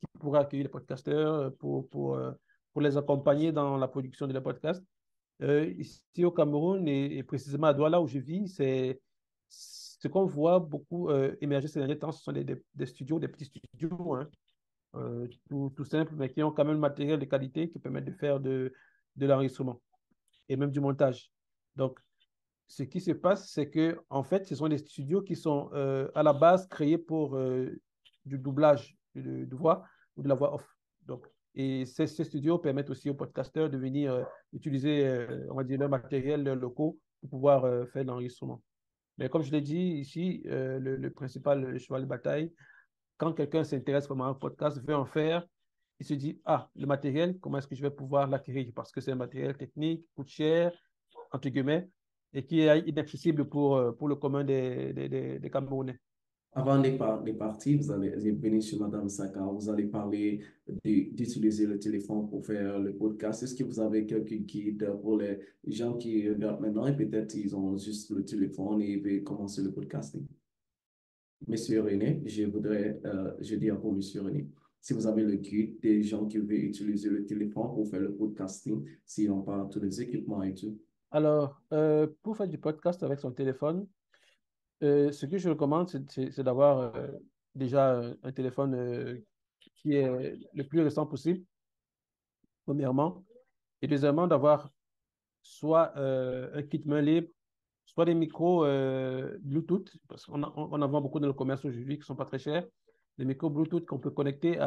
qui pourrait accueillir les podcasteurs pour les accompagner dans la production de leurs podcasts. Ici au Cameroun et précisément à Douala où je vis, c'est ce qu'on voit beaucoup émerger ces derniers temps, ce sont des studios, des petits studios, hein, tout simple, mais qui ont quand même le matériel de qualité qui permettent de faire de l'enregistrement et même du montage. Donc, ce qui se passe, c'est que en fait, ce sont des studios qui sont à la base créés pour du doublage de voix ou de la voix off. Donc, et ces studios permettent aussi aux podcasteurs de venir utiliser, on va dire, leur matériel, leurs locaux pour pouvoir faire de l'enregistrement. Mais comme je l'ai dit ici, le principal cheval de bataille, quand quelqu'un s'intéresse vraiment à un podcast, veut en faire, il se dit, ah, le matériel, comment est-ce que je vais pouvoir l'acquérir? Parce que c'est un matériel technique, coûte cher, entre guillemets, et qui est inaccessible pour le commun des Camerounais. Avant de partir, vous allez venir sur Madame Saka, vous allez parler d'utiliser le téléphone pour faire le podcast. Est-ce que vous avez quelques guides pour les gens qui regardent maintenant et peut-être ils ont juste le téléphone et ils veulent commencer le podcasting? Monsieur René, je dis pour Monsieur René, si vous avez le guide des gens qui veulent utiliser le téléphone pour faire le podcasting, s'ils n'ont pas tous les équipements et tout. Alors, pour faire du podcast avec son téléphone, ce que je recommande, c'est d'avoir déjà un téléphone qui est le plus récent possible, premièrement, et deuxièmement, d'avoir soit un kit main libre, soit des micros Bluetooth, parce qu'on on en vend beaucoup dans le commerce aujourd'hui qui ne sont pas très chers, des micros Bluetooth qu'on peut connecter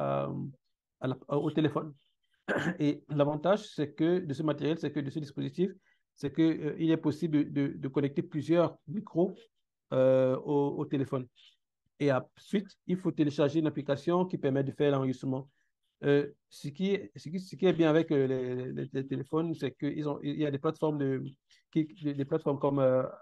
au téléphone. Et l'avantage de ce matériel, c'est que de ce dispositif, c'est qu'il est possible de connecter plusieurs micros au téléphone. Et ensuite, il faut télécharger une application qui permet de faire l'enregistrement. Ce qui est bien avec les téléphones, c'est qu'il y a des plateformes, des plateformes comme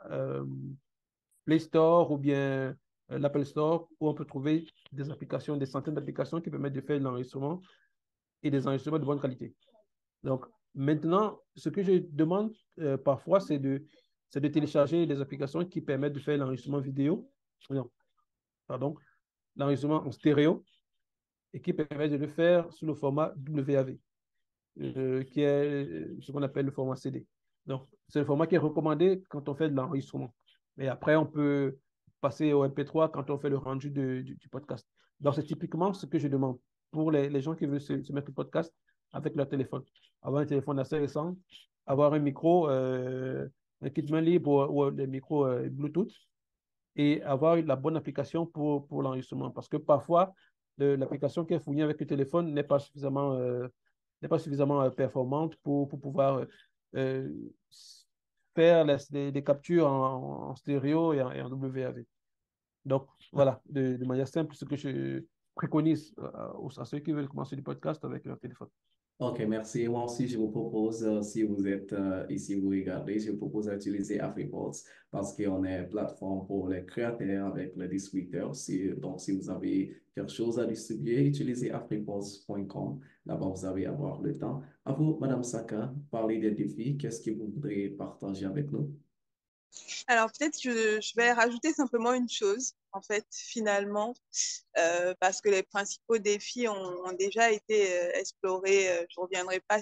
Play Store ou bien l'Apple Store où on peut trouver des applications, des centaines d'applications qui permettent de faire l'enregistrement et des enregistrements de bonne qualité. Donc, maintenant, ce que je demande parfois, c'est de télécharger des applications qui permettent de faire l'enregistrement vidéo, non, pardon, l'enregistrement en stéréo et qui permettent de le faire sous le format WAV, qui est ce qu'on appelle le format CD. Donc, c'est le format qui est recommandé quand on fait de l'enregistrement. Mais après, on peut passer au MP3 quand on fait le rendu du podcast. Donc, c'est typiquement ce que je demande pour les gens qui veulent se mettre au podcast avec leur téléphone. Avoir un téléphone assez récent, avoir un micro, un kit main libre ou des micros Bluetooth et avoir la bonne application pour l'enregistrement. Parce que parfois, l'application qui est fournie avec le téléphone n'est pas suffisamment performante pour pouvoir euh, faire des captures en stéréo et en WAV. Donc, voilà, de manière simple, ce que je préconise à ceux qui veulent commencer du podcast avec leur téléphone. Ok, merci. Moi aussi, je vous propose, si vous êtes ici, vous regardez, je vous propose d'utiliser AfriPods parce qu'on est plateforme pour les créateurs avec les distributeurs. Donc, si vous avez quelque chose à distribuer, utilisez afripods.com. Là-bas, vous allez avoir le temps. À vous, Madame Saka, parlez des défis. Qu'est-ce que vous voudriez partager avec nous? Alors, peut-être que je vais rajouter simplement une chose, en fait, finalement, parce que les principaux défis ont déjà été explorés. Je ne reviendrai pas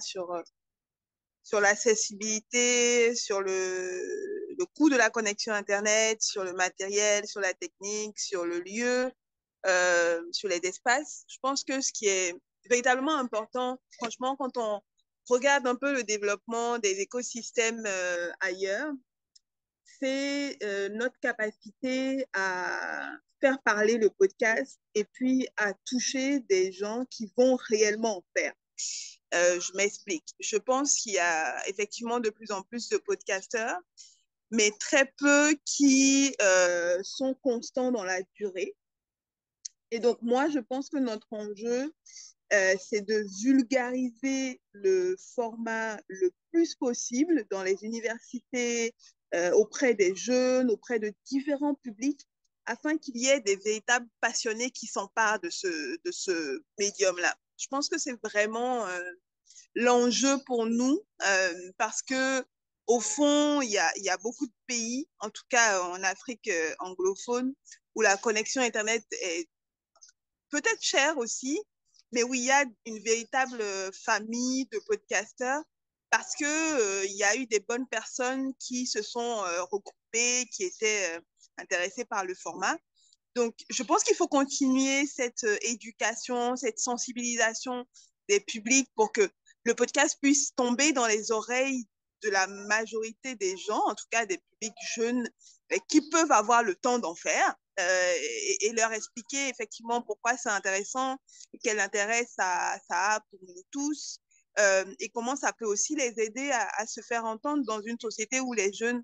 sur l'accessibilité, sur le coût de la connexion Internet, sur le matériel, sur la technique, sur le lieu, sur les espaces. Je pense que ce qui est véritablement important, franchement, quand on regarde un peu le développement des écosystèmes ailleurs, c'est notre capacité à faire parler le podcast et puis à toucher des gens qui vont réellement en faire. Je m'explique. Je pense qu'il y a effectivement de plus en plus de podcasteurs, mais très peu qui sont constants dans la durée. Et donc, moi, je pense que notre enjeu, c'est de vulgariser le format le plus possible dans les universités, auprès des jeunes, auprès de différents publics, afin qu'il y ait des véritables passionnés qui s'emparent de ce médium-là. Je pense que c'est vraiment l'enjeu pour nous, parce que au fond, il y a beaucoup de pays, en tout cas en Afrique anglophone, où la connexion Internet est peut-être chère aussi, mais où il y a une véritable famille de podcasteurs parce que il y a eu des bonnes personnes qui se sont regroupées, qui étaient intéressées par le format. Donc, je pense qu'il faut continuer cette éducation, cette sensibilisation des publics pour que le podcast puisse tomber dans les oreilles de la majorité des gens, en tout cas des publics jeunes qui peuvent avoir le temps d'en faire et leur expliquer effectivement pourquoi c'est intéressant, quel intérêt ça a pour nous tous et comment ça peut aussi les aider à se faire entendre dans une société où les jeunes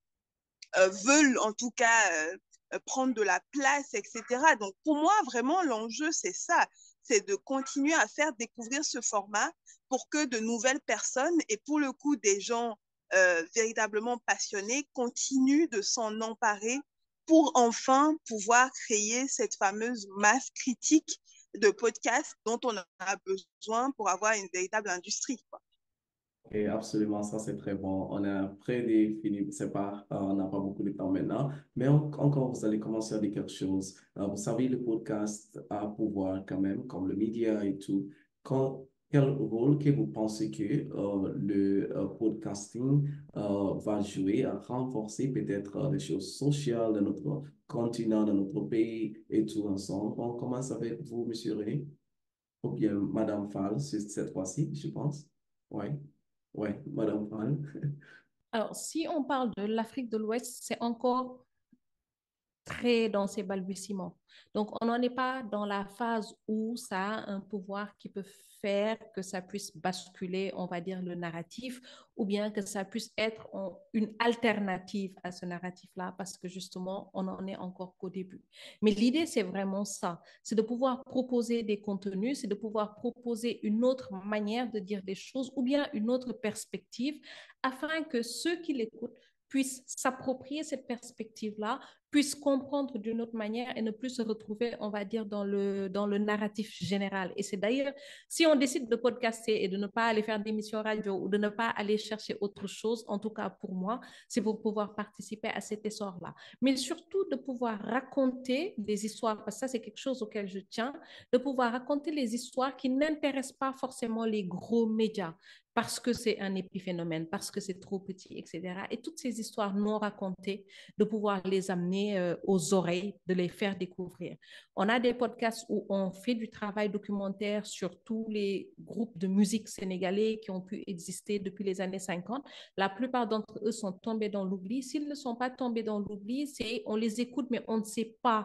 veulent en tout cas prendre de la place, etc. Donc pour moi, vraiment, l'enjeu, c'est ça, c'est de continuer à faire découvrir ce format pour que de nouvelles personnes, et pour le coup des gens véritablement passionnés, continuent de s'en emparer pour enfin pouvoir créer cette fameuse masse critique de podcasts dont on a besoin pour avoir une véritable industrie, quoi. Et absolument, ça c'est très bon. On a près de fini, c'est pas, on n'a pas beaucoup de temps maintenant, mais encore vous allez commencer à dire quelque chose. Vous savez, le podcast a pouvoir quand même, comme le média et tout. Quel rôle que vous pensez que le podcasting va jouer à renforcer peut-être les choses sociales de notre continent, de notre pays et tout ensemble? On commence avec vous, Monsieur René, ou bien Madame Fall, cette fois-ci, je pense. Oui. Ouais, Madame Fall. Alors, si on parle de l'Afrique de l'Ouest, c'est encore très dans ses balbutiements. Donc, on n'en est pas dans la phase où ça a un pouvoir qui peut faire que ça puisse basculer, on va dire, le narratif, ou bien que ça puisse être une alternative à ce narratif-là, parce que justement, on n'en est encore qu'au début. Mais l'idée, c'est vraiment ça, c'est de pouvoir proposer des contenus, c'est de pouvoir proposer une autre manière de dire des choses, ou bien une autre perspective, afin que ceux qui l'écoutent puissent s'approprier cette perspective-là, puissent comprendre d'une autre manière et ne plus se retrouver, on va dire, dans le narratif général. Et c'est d'ailleurs, si on décide de podcaster et de ne pas aller faire d'émissions radio ou de ne pas aller chercher autre chose, en tout cas pour moi, c'est pour pouvoir participer à cet essor-là. Mais surtout de pouvoir raconter des histoires, parce que ça, c'est quelque chose auquel je tiens, de pouvoir raconter les histoires qui n'intéressent pas forcément les gros médias parce que c'est un épiphénomène, parce que c'est trop petit, etc. Et toutes ces histoires non racontées, de pouvoir les amener aux oreilles, de les faire découvrir. On a des podcasts où on fait du travail documentaire sur tous les groupes de musique sénégalais qui ont pu exister depuis les années 50. La plupart d'entre eux sont tombés dans l'oubli. S'ils ne sont pas tombés dans l'oubli, c'est on les écoute, mais on ne sait pas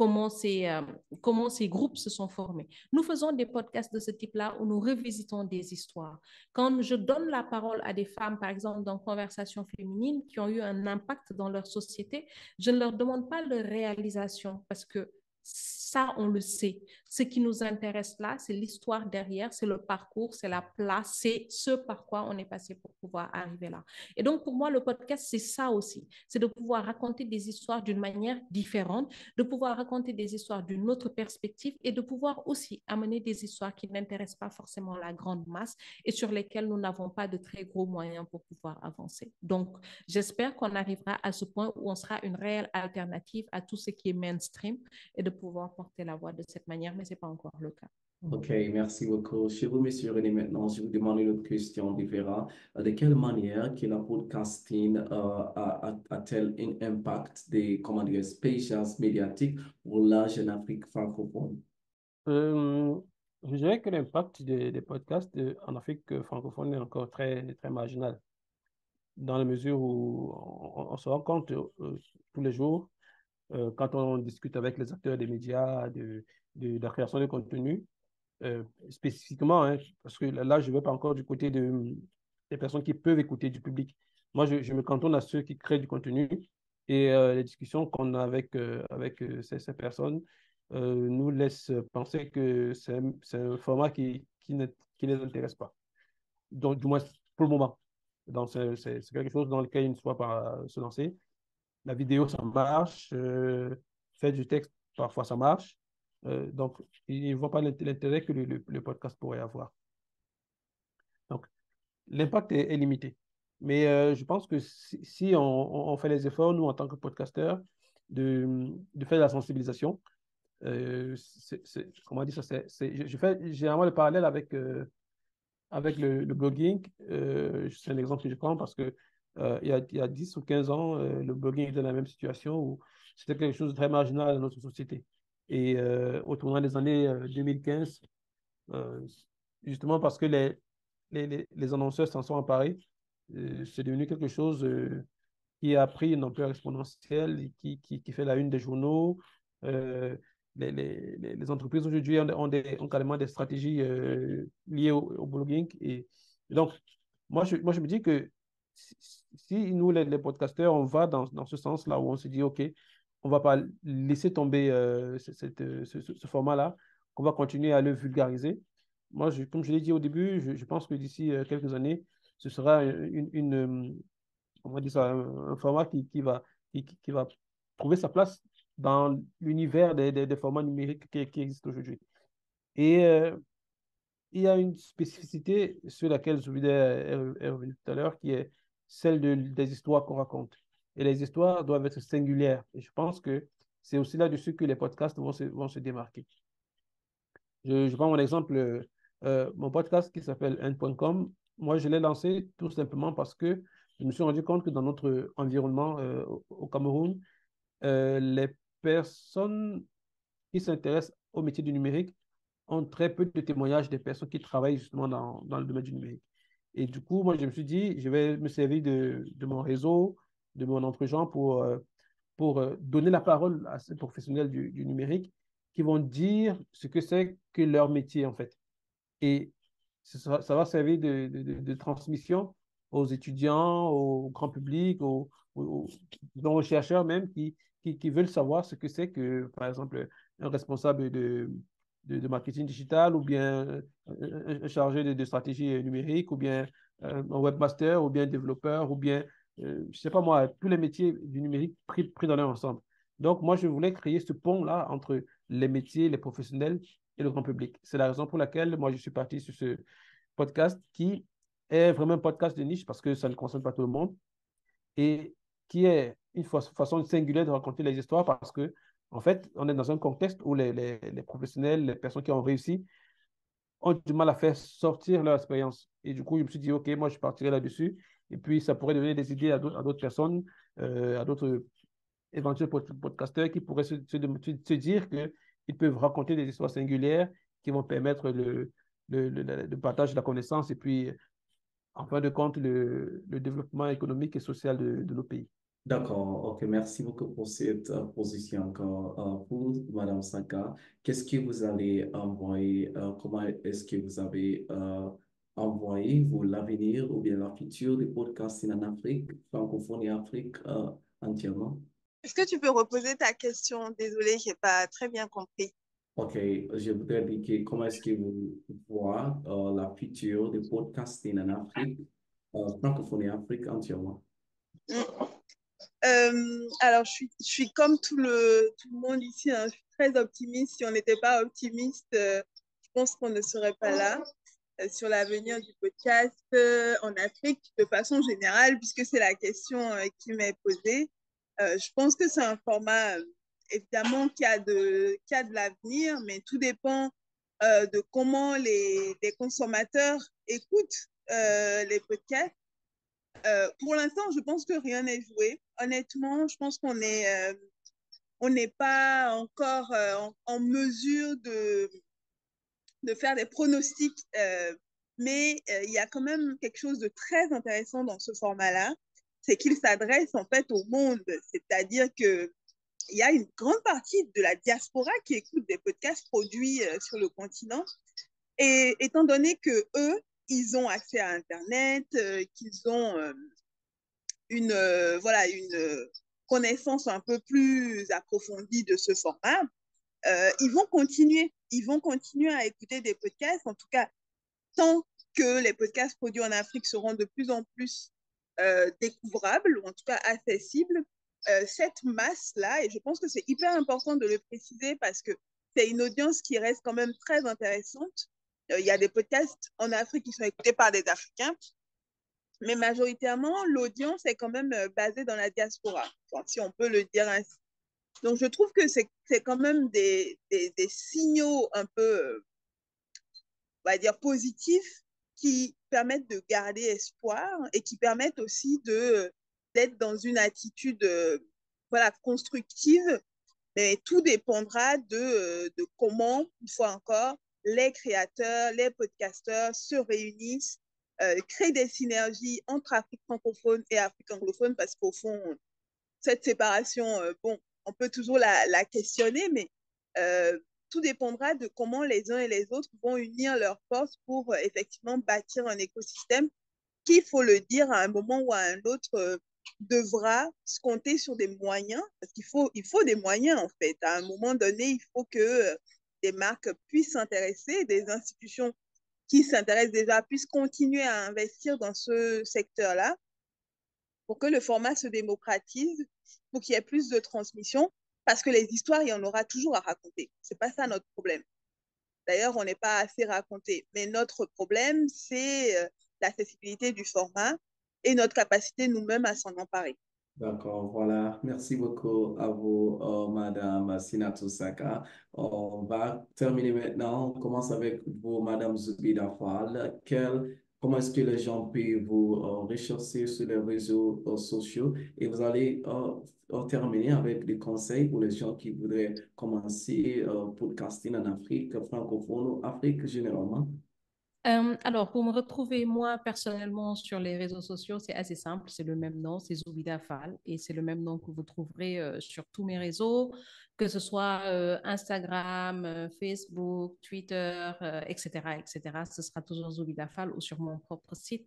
comment ces groupes se sont formés. Nous faisons des podcasts de ce type-là où nous revisitons des histoires. Quand je donne la parole à des femmes, par exemple, dans Conversations féminines, qui ont eu un impact dans leur société, je ne leur demande pas leur réalisation parce que ça, on le sait. Ce qui nous intéresse là, c'est l'histoire derrière, c'est le parcours, c'est la place, c'est ce par quoi on est passé pour pouvoir arriver là. Et donc, pour moi, le podcast, c'est ça aussi. C'est de pouvoir raconter des histoires d'une manière différente, de pouvoir raconter des histoires d'une autre perspective et de pouvoir aussi amener des histoires qui n'intéressent pas forcément la grande masse et sur lesquelles nous n'avons pas de très gros moyens pour pouvoir avancer. Donc, j'espère qu'on arrivera à ce point où on sera une réelle alternative à tout ce qui est mainstream et de pouvoir porter la voix de cette manière, mais ce n'est pas encore le cas. OK, merci beaucoup. Chez vous, Monsieur René, maintenant, je vous demande une autre question différente. De quelle manière que la podcasting a-t-elle un impact des, comment dire, spéciales médiatiques pour la jeune Afrique francophone? Euh, je dirais que l'impact des podcasts en Afrique francophone est encore très, très marginal, dans la mesure où on se rend compte tous les jours, quand on discute avec les acteurs des médias, de la création de contenu, spécifiquement, hein, parce que là, je ne vais pas encore du côté des personnes qui peuvent écouter du public. Moi, je me cantonne à ceux qui créent du contenu et les discussions qu'on a avec ces personnes nous laissent penser que c'est un format qui ne les intéresse pas. Donc, du moins, pour le moment. Donc, c'est quelque chose dans lequel il ne faut pas se lancer. La vidéo, ça marche. Faire du texte, parfois, ça marche. Donc, ils ne voient pas l'intérêt que le podcast pourrait avoir. Donc, l'impact est limité. Mais je pense que si on fait les efforts, nous, en tant que podcasteurs, de faire de la sensibilisation, comment dire ça, je fais généralement le parallèle avec le blogging. C'est un exemple que je prends parce que il y a 10 ou 15 ans, le blogging était dans la même situation où c'était quelque chose de très marginal dans notre société. Et au tournant des années 2015, euh, justement parce que les annonceurs s'en sont emparés, c'est devenu quelque chose qui a pris une ampleur exponentielle et qui fait la une des journaux. Euh, les entreprises aujourd'hui ont carrément des stratégies liées au blogging. Et donc, moi, je me dis que si nous, les podcasteurs, on va dans ce sens-là où on se dit, OK, on ne va pas laisser tomber ce format-là, qu'on va continuer à le vulgariser. Moi, comme je l'ai dit au début, je pense que d'ici quelques années, ce sera on va dire ça, un format qui va trouver sa place dans l'univers des formats numériques qui existent aujourd'hui. Et il y a une spécificité sur laquelle Zoubida est revenu tout à l'heure, qui est celle des histoires qu'on raconte. Et les histoires doivent être singulières. Et je pense que c'est aussi là-dessus que les podcasts vont se démarquer. Je prends mon exemple, mon podcast qui s'appelle N.com. Moi, je l'ai lancé tout simplement parce que je me suis rendu compte que dans notre environnement au Cameroun, les personnes qui s'intéressent au métier du numérique ont très peu de témoignages des personnes qui travaillent justement dans le domaine du numérique. Et du coup, moi, je me suis dit, je vais me servir de mon réseau, de mon entre-gens pour donner la parole à ces professionnels du numérique qui vont dire ce que c'est que leur métier, en fait. Et ça va servir de transmission aux étudiants, au grand public, aux chercheurs même qui veulent savoir ce que c'est que, par exemple, un responsable de marketing digital ou bien un chargé de stratégie numérique ou bien un webmaster ou bien un développeur ou bien, je ne sais pas moi, tous les métiers du numérique pris dans leur ensemble. Donc, moi, je voulais créer ce pont-là entre les métiers, les professionnels et le grand public. C'est la raison pour laquelle moi, je suis parti sur ce podcast qui est vraiment un podcast de niche parce que ça ne concerne pas tout le monde et qui est une façon singulière de raconter les histoires parce que, en fait, on est dans un contexte où les professionnels, les personnes qui ont réussi ont du mal à faire sortir leur expérience. Et du coup, je me suis dit, OK, moi, je partirai là-dessus. Et puis, ça pourrait donner des idées à d'autres personnes, à d'autres éventuels podcasteurs qui pourraient se dire qu'ils peuvent raconter des histoires singulières qui vont permettre le partage de la connaissance et puis, en fin de compte, le développement économique et social de nos pays. D'accord, ok, merci beaucoup pour cette position encore. Pour Madame Saka, qu'est-ce que vous allez envoyer, comment est-ce que vous avez envoyé vous l'avenir ou bien la future des podcasts en Afrique, francophone et Afrique entièrement? Est-ce que tu peux reposer ta question? Désolée, je n'ai pas très bien compris. Ok, je voudrais dire que comment est-ce que vous voyez la future des podcasts en Afrique, francophone et Afrique entièrement? Alors, je suis comme tout le monde ici, hein, je suis très optimiste. Si on n'était pas optimiste, je pense qu'on ne serait pas là sur l'avenir du podcast en Afrique de façon générale, puisque c'est la question qui m'est posée. Je pense que c'est un format, évidemment, qui a de l'avenir, mais tout dépend de comment les consommateurs écoutent les podcasts. Pour l'instant, je pense que rien n'est joué. Honnêtement, je pense on n'est pas encore en mesure de faire des pronostics, mais il y a quand même quelque chose de très intéressant dans ce format-là, c'est qu'il s'adresse en fait au monde, c'est-à-dire que il y a une grande partie de la diaspora qui écoute des podcasts produits sur le continent. Et étant donné que eux, ils ont accès à Internet, qu'ils ont voilà, une connaissance un peu plus approfondie de ce format, ils vont continuer à écouter des podcasts, en tout cas, tant que les podcasts produits en Afrique seront de plus en plus découvrables, ou en tout cas accessibles, cette masse-là, et je pense que c'est hyper important de le préciser parce que c'est une audience qui reste quand même très intéressante. Il y a des podcasts en Afrique qui sont écoutés par des Africains, mais majoritairement, l'audience est quand même basée dans la diaspora, si on peut le dire ainsi. Donc, je trouve que c'est quand même des signaux un peu, on va dire, positifs qui permettent de garder espoir et qui permettent aussi d'être dans une attitude voilà, constructive. Mais tout dépendra de comment, une fois encore, les créateurs, les podcasteurs se réunissent, créent des synergies entre Afrique francophone et Afrique anglophone, parce qu'au fond, cette séparation, bon, on peut toujours la questionner, mais euh, tout dépendra de comment les uns et les autres vont unir leurs forces pour effectivement bâtir un écosystème qui, il faut le dire, à un moment ou à un autre, devra se compter sur des moyens, parce il faut des moyens, en fait. À un moment donné, il faut que des marques puissent s'intéresser, des institutions qui s'intéressent déjà puissent continuer à investir dans ce secteur-là pour que le format se démocratise, pour qu'il y ait plus de transmission, parce que les histoires, il y en aura toujours à raconter. C'est pas ça notre problème. D'ailleurs, on n'est pas assez raconté. Mais notre problème, c'est l'accessibilité du format et notre capacité nous-mêmes à s'en emparer. D'accord, voilà. Merci beaucoup à vous, Madame Sinatou Saka. On va terminer maintenant. On commence avec vous, Madame Zubida Fall. Comment est-ce que les gens peuvent vous rechercher sur les réseaux sociaux? Et vous allez terminer avec des conseils pour les gens qui voudraient commencer podcasting en Afrique francophone ou Afrique généralement. Alors, pour me retrouver, moi, personnellement, sur les réseaux sociaux, c'est assez simple. C'est le même nom, c'est Zoubida Fall. Et c'est le même nom que vous trouverez sur tous mes réseaux, que ce soit Instagram, Facebook, Twitter, etc., etc. Ce sera toujours Zoubida Fall ou sur mon propre site.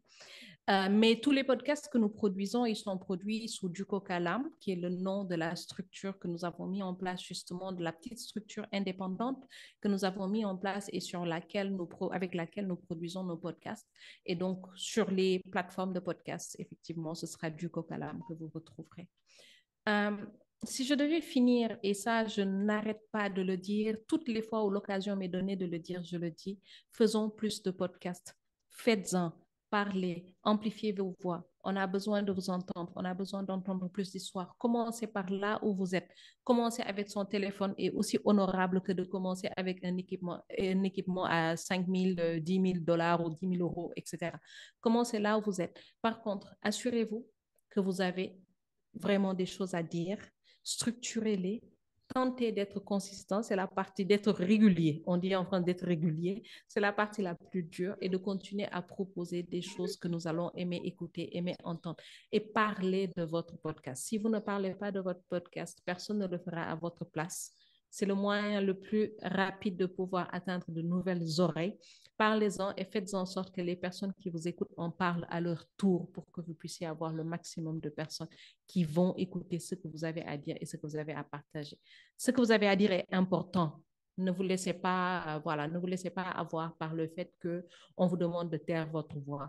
Mais tous les podcasts que nous produisons, ils sont produits sous Duco Calam, qui est le nom de la structure que nous avons mis en place, justement, de la petite structure indépendante que nous avons mis en place et sur avec laquelle nous produisons nos podcasts. Et donc, sur les plateformes de podcasts, effectivement, ce sera Duco Calam que vous retrouverez. Euh, Si je devais finir, et ça, je n'arrête pas de le dire, toutes les fois où l'occasion m'est donnée de le dire, je le dis, faisons plus de podcasts. Faites-en, parlez, amplifiez vos voix. On a besoin de vous entendre, on a besoin d'entendre plus d'histoires. Commencez par là où vous êtes. Commencez avec son téléphone est aussi honorable que de commencer avec un équipement à 5 000, 10 000 dollars ou 10 000 euros, etc. Commencez là où vous êtes. Par contre, assurez-vous que vous avez vraiment des choses à dire, structurez-les, tentez d'être consistant, c'est la partie d'être régulier. On dit en France d'être régulier, c'est la partie la plus dure et de continuer à proposer des choses que nous allons aimer écouter, aimer entendre et parler de votre podcast. Si vous ne parlez pas de votre podcast, personne ne le fera à votre place. C'est le moyen le plus rapide de pouvoir atteindre de nouvelles oreilles. Parlez-en et faites en sorte que les personnes qui vous écoutent en parlent à leur tour pour que vous puissiez avoir le maximum de personnes qui vont écouter ce que vous avez à dire et ce que vous avez à partager. Ce que vous avez à dire est important. Ne vous laissez pas, voilà, ne vous laissez pas avoir par le fait que on vous demande de taire votre voix.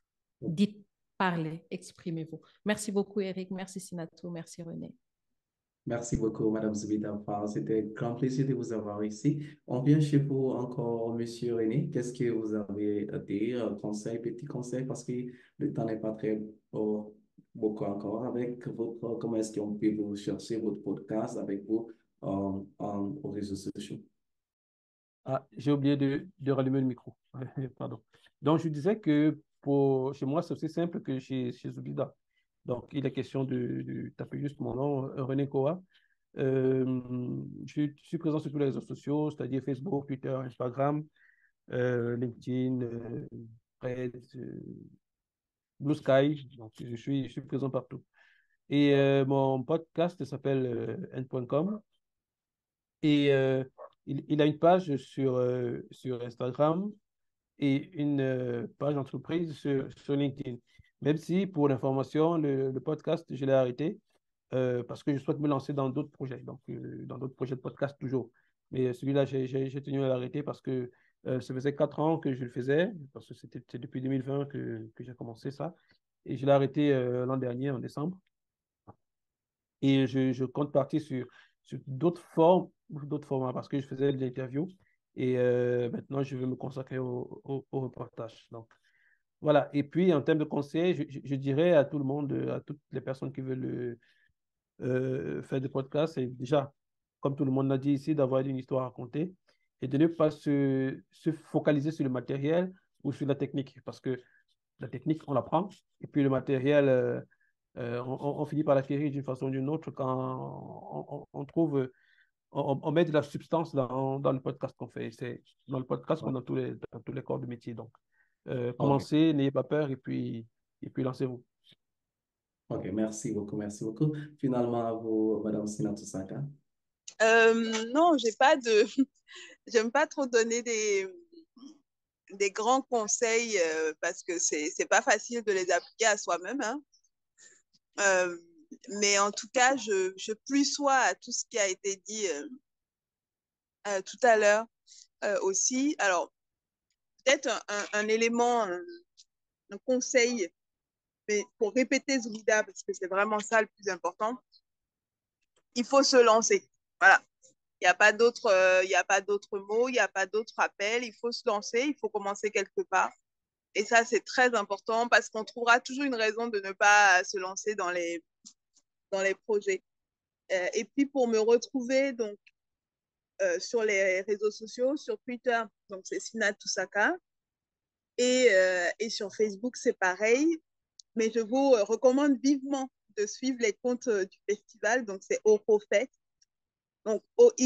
Dites, parlez, exprimez-vous. Merci beaucoup, Eric. Merci, Sinatou. Merci, René. Merci beaucoup, Madame Zubida Fall. C'était un grand plaisir de vous avoir ici. On vient chez vous encore, Monsieur René. Qu'est-ce que vous avez à dire? Conseil, petit conseil, parce que le temps n'est pas très beaucoup encore avec votre. Comment est-ce qu'on peut vous chercher votre podcast avec vous aux réseaux sociaux? Ah, j'ai oublié de rallumer le micro. Pardon. Donc, je disais que chez moi, c'est aussi simple que chez Zoubida. Donc, il est question de taper juste mon nom, René Koa. Je suis présent sur tous les réseaux sociaux, c'est-à-dire Facebook, Twitter, Instagram, LinkedIn, Threads, Blue Sky. Donc, je suis présent partout. Et mon podcast s'appelle N.com. Et il a une page sur Instagram et une page d'entreprise sur LinkedIn. Même si, pour l'information, le podcast, je l'ai arrêté parce que je souhaite me lancer dans d'autres projets, donc dans d'autres projets de podcast toujours. Mais celui-là, j'ai tenu à l'arrêter parce que ça faisait 4 ans que je le faisais, parce que c'est depuis 2020 que j'ai commencé ça. Et je l'ai arrêté l'an dernier, en décembre. Et je compte partir sur d'autres formats parce que je faisais de l'interview. Et maintenant, je vais me consacrer au reportage. Donc, voilà. Et puis, en termes de conseils, je dirais à tout le monde, à toutes les personnes qui veulent faire des podcasts, c'est déjà, comme tout le monde l'a dit ici, d'avoir une histoire à raconter et de ne pas se focaliser sur le matériel ou sur la technique, parce que la technique, on l'apprend, et puis le matériel, on finit par l'acquérir d'une façon ou d'une autre quand on trouve, on met de la substance dans le podcast qu'on fait. C'est dans le podcast comme dans tous les corps de métier. Donc, Ok, commencez, n'ayez pas peur, et puis lancez-vous. ok, merci beaucoup, merci beaucoup. Finalement, à vous, Madame Sinatou Saka. Non, j'ai pas de, j'aime pas trop donner des grands conseils parce que c'est pas facile de les appliquer à soi-même, hein. Euh, mais en tout cas, je plus sois à tout ce qui a été dit tout à l'heure aussi. Alors, peut-être un élément, un conseil, mais pour répéter Zoubida, parce que c'est vraiment ça le plus important, il faut se lancer. Voilà. Il n'y a pas d'autres mots, il n'y a pas d'autres appels. Il faut se lancer, il faut commencer quelque part. Et ça, c'est très important parce qu'on trouvera toujours une raison de ne pas se lancer dans les projets. Et puis, pour me retrouver donc, sur les réseaux sociaux, sur Twitter, donc c'est Sinatou Saka. Et sur Facebook, c'est pareil. Mais je vous recommande vivement de suivre les comptes du festival. Donc, c'est Oxofest. Donc,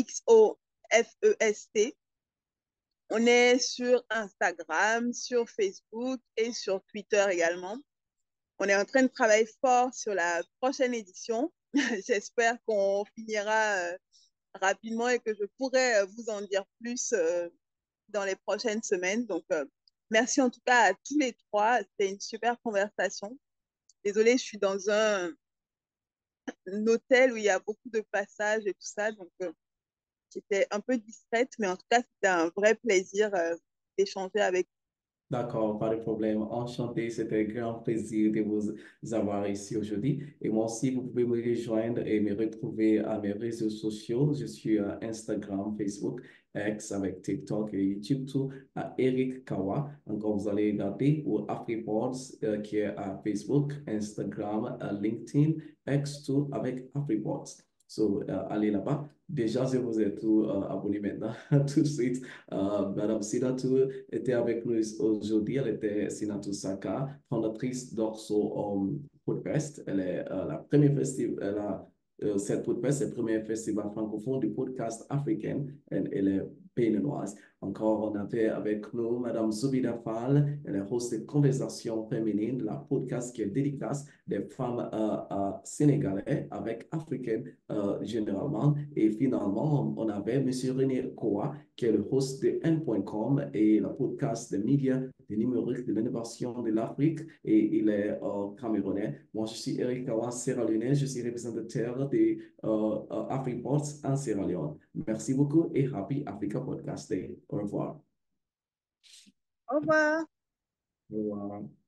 Oxofest. On est sur Instagram, sur Facebook et sur Twitter également. On est en train de travailler fort sur la prochaine édition. J'espère qu'on finira rapidement et que je pourrai vous en dire plus dans les prochaines semaines. Donc, merci en tout cas à tous les trois. C'était une super conversation. Désolée, je suis dans un hôtel où il y a beaucoup de passages et tout ça. Donc, j'étais un peu distraite, mais en tout cas, c'était un vrai plaisir d'échanger avec vous. D'accord, pas de problème. Enchanté, c'était un grand plaisir de vous avoir ici aujourd'hui. Et moi aussi, vous pouvez me rejoindre et me retrouver à mes réseaux sociaux. Je suis à Instagram, Facebook, X avec TikTok et YouTube, tout à Eric Kawa. Encore, vous allez regarder pour AfriPods qui est à Facebook, Instagram, LinkedIn, X, tout avec AfriPods. So, allez là-bas. Déjà, je vous ai tout abonné maintenant, tout de suite. Madame Sinatou était avec nous aujourd'hui. Elle était Sinatou Saka, fondatrice d'Orso Podcast. Elle est la première festival, cette podcast, c'est le premier festival francophone du podcast africain. Elle est béninoise. Encore, on avait avec nous Madame Zoubida Fall. Elle est host de Conversation féminine, de la podcast qui est dédicace des femmes sénégalaises avec africaines généralement. Et finalement, on avait M. René Koa, qui est le host de N.com et le podcast des médias, des numériques, de l'innovation de l'Afrique, et il est camerounais. Moi, je suis Eric Kawa, Sierra Leone, je suis représentateur de AfriPorts en Sierra Leone. Merci beaucoup et Happy Africa Podcast Day. Au revoir. Au revoir. Au revoir.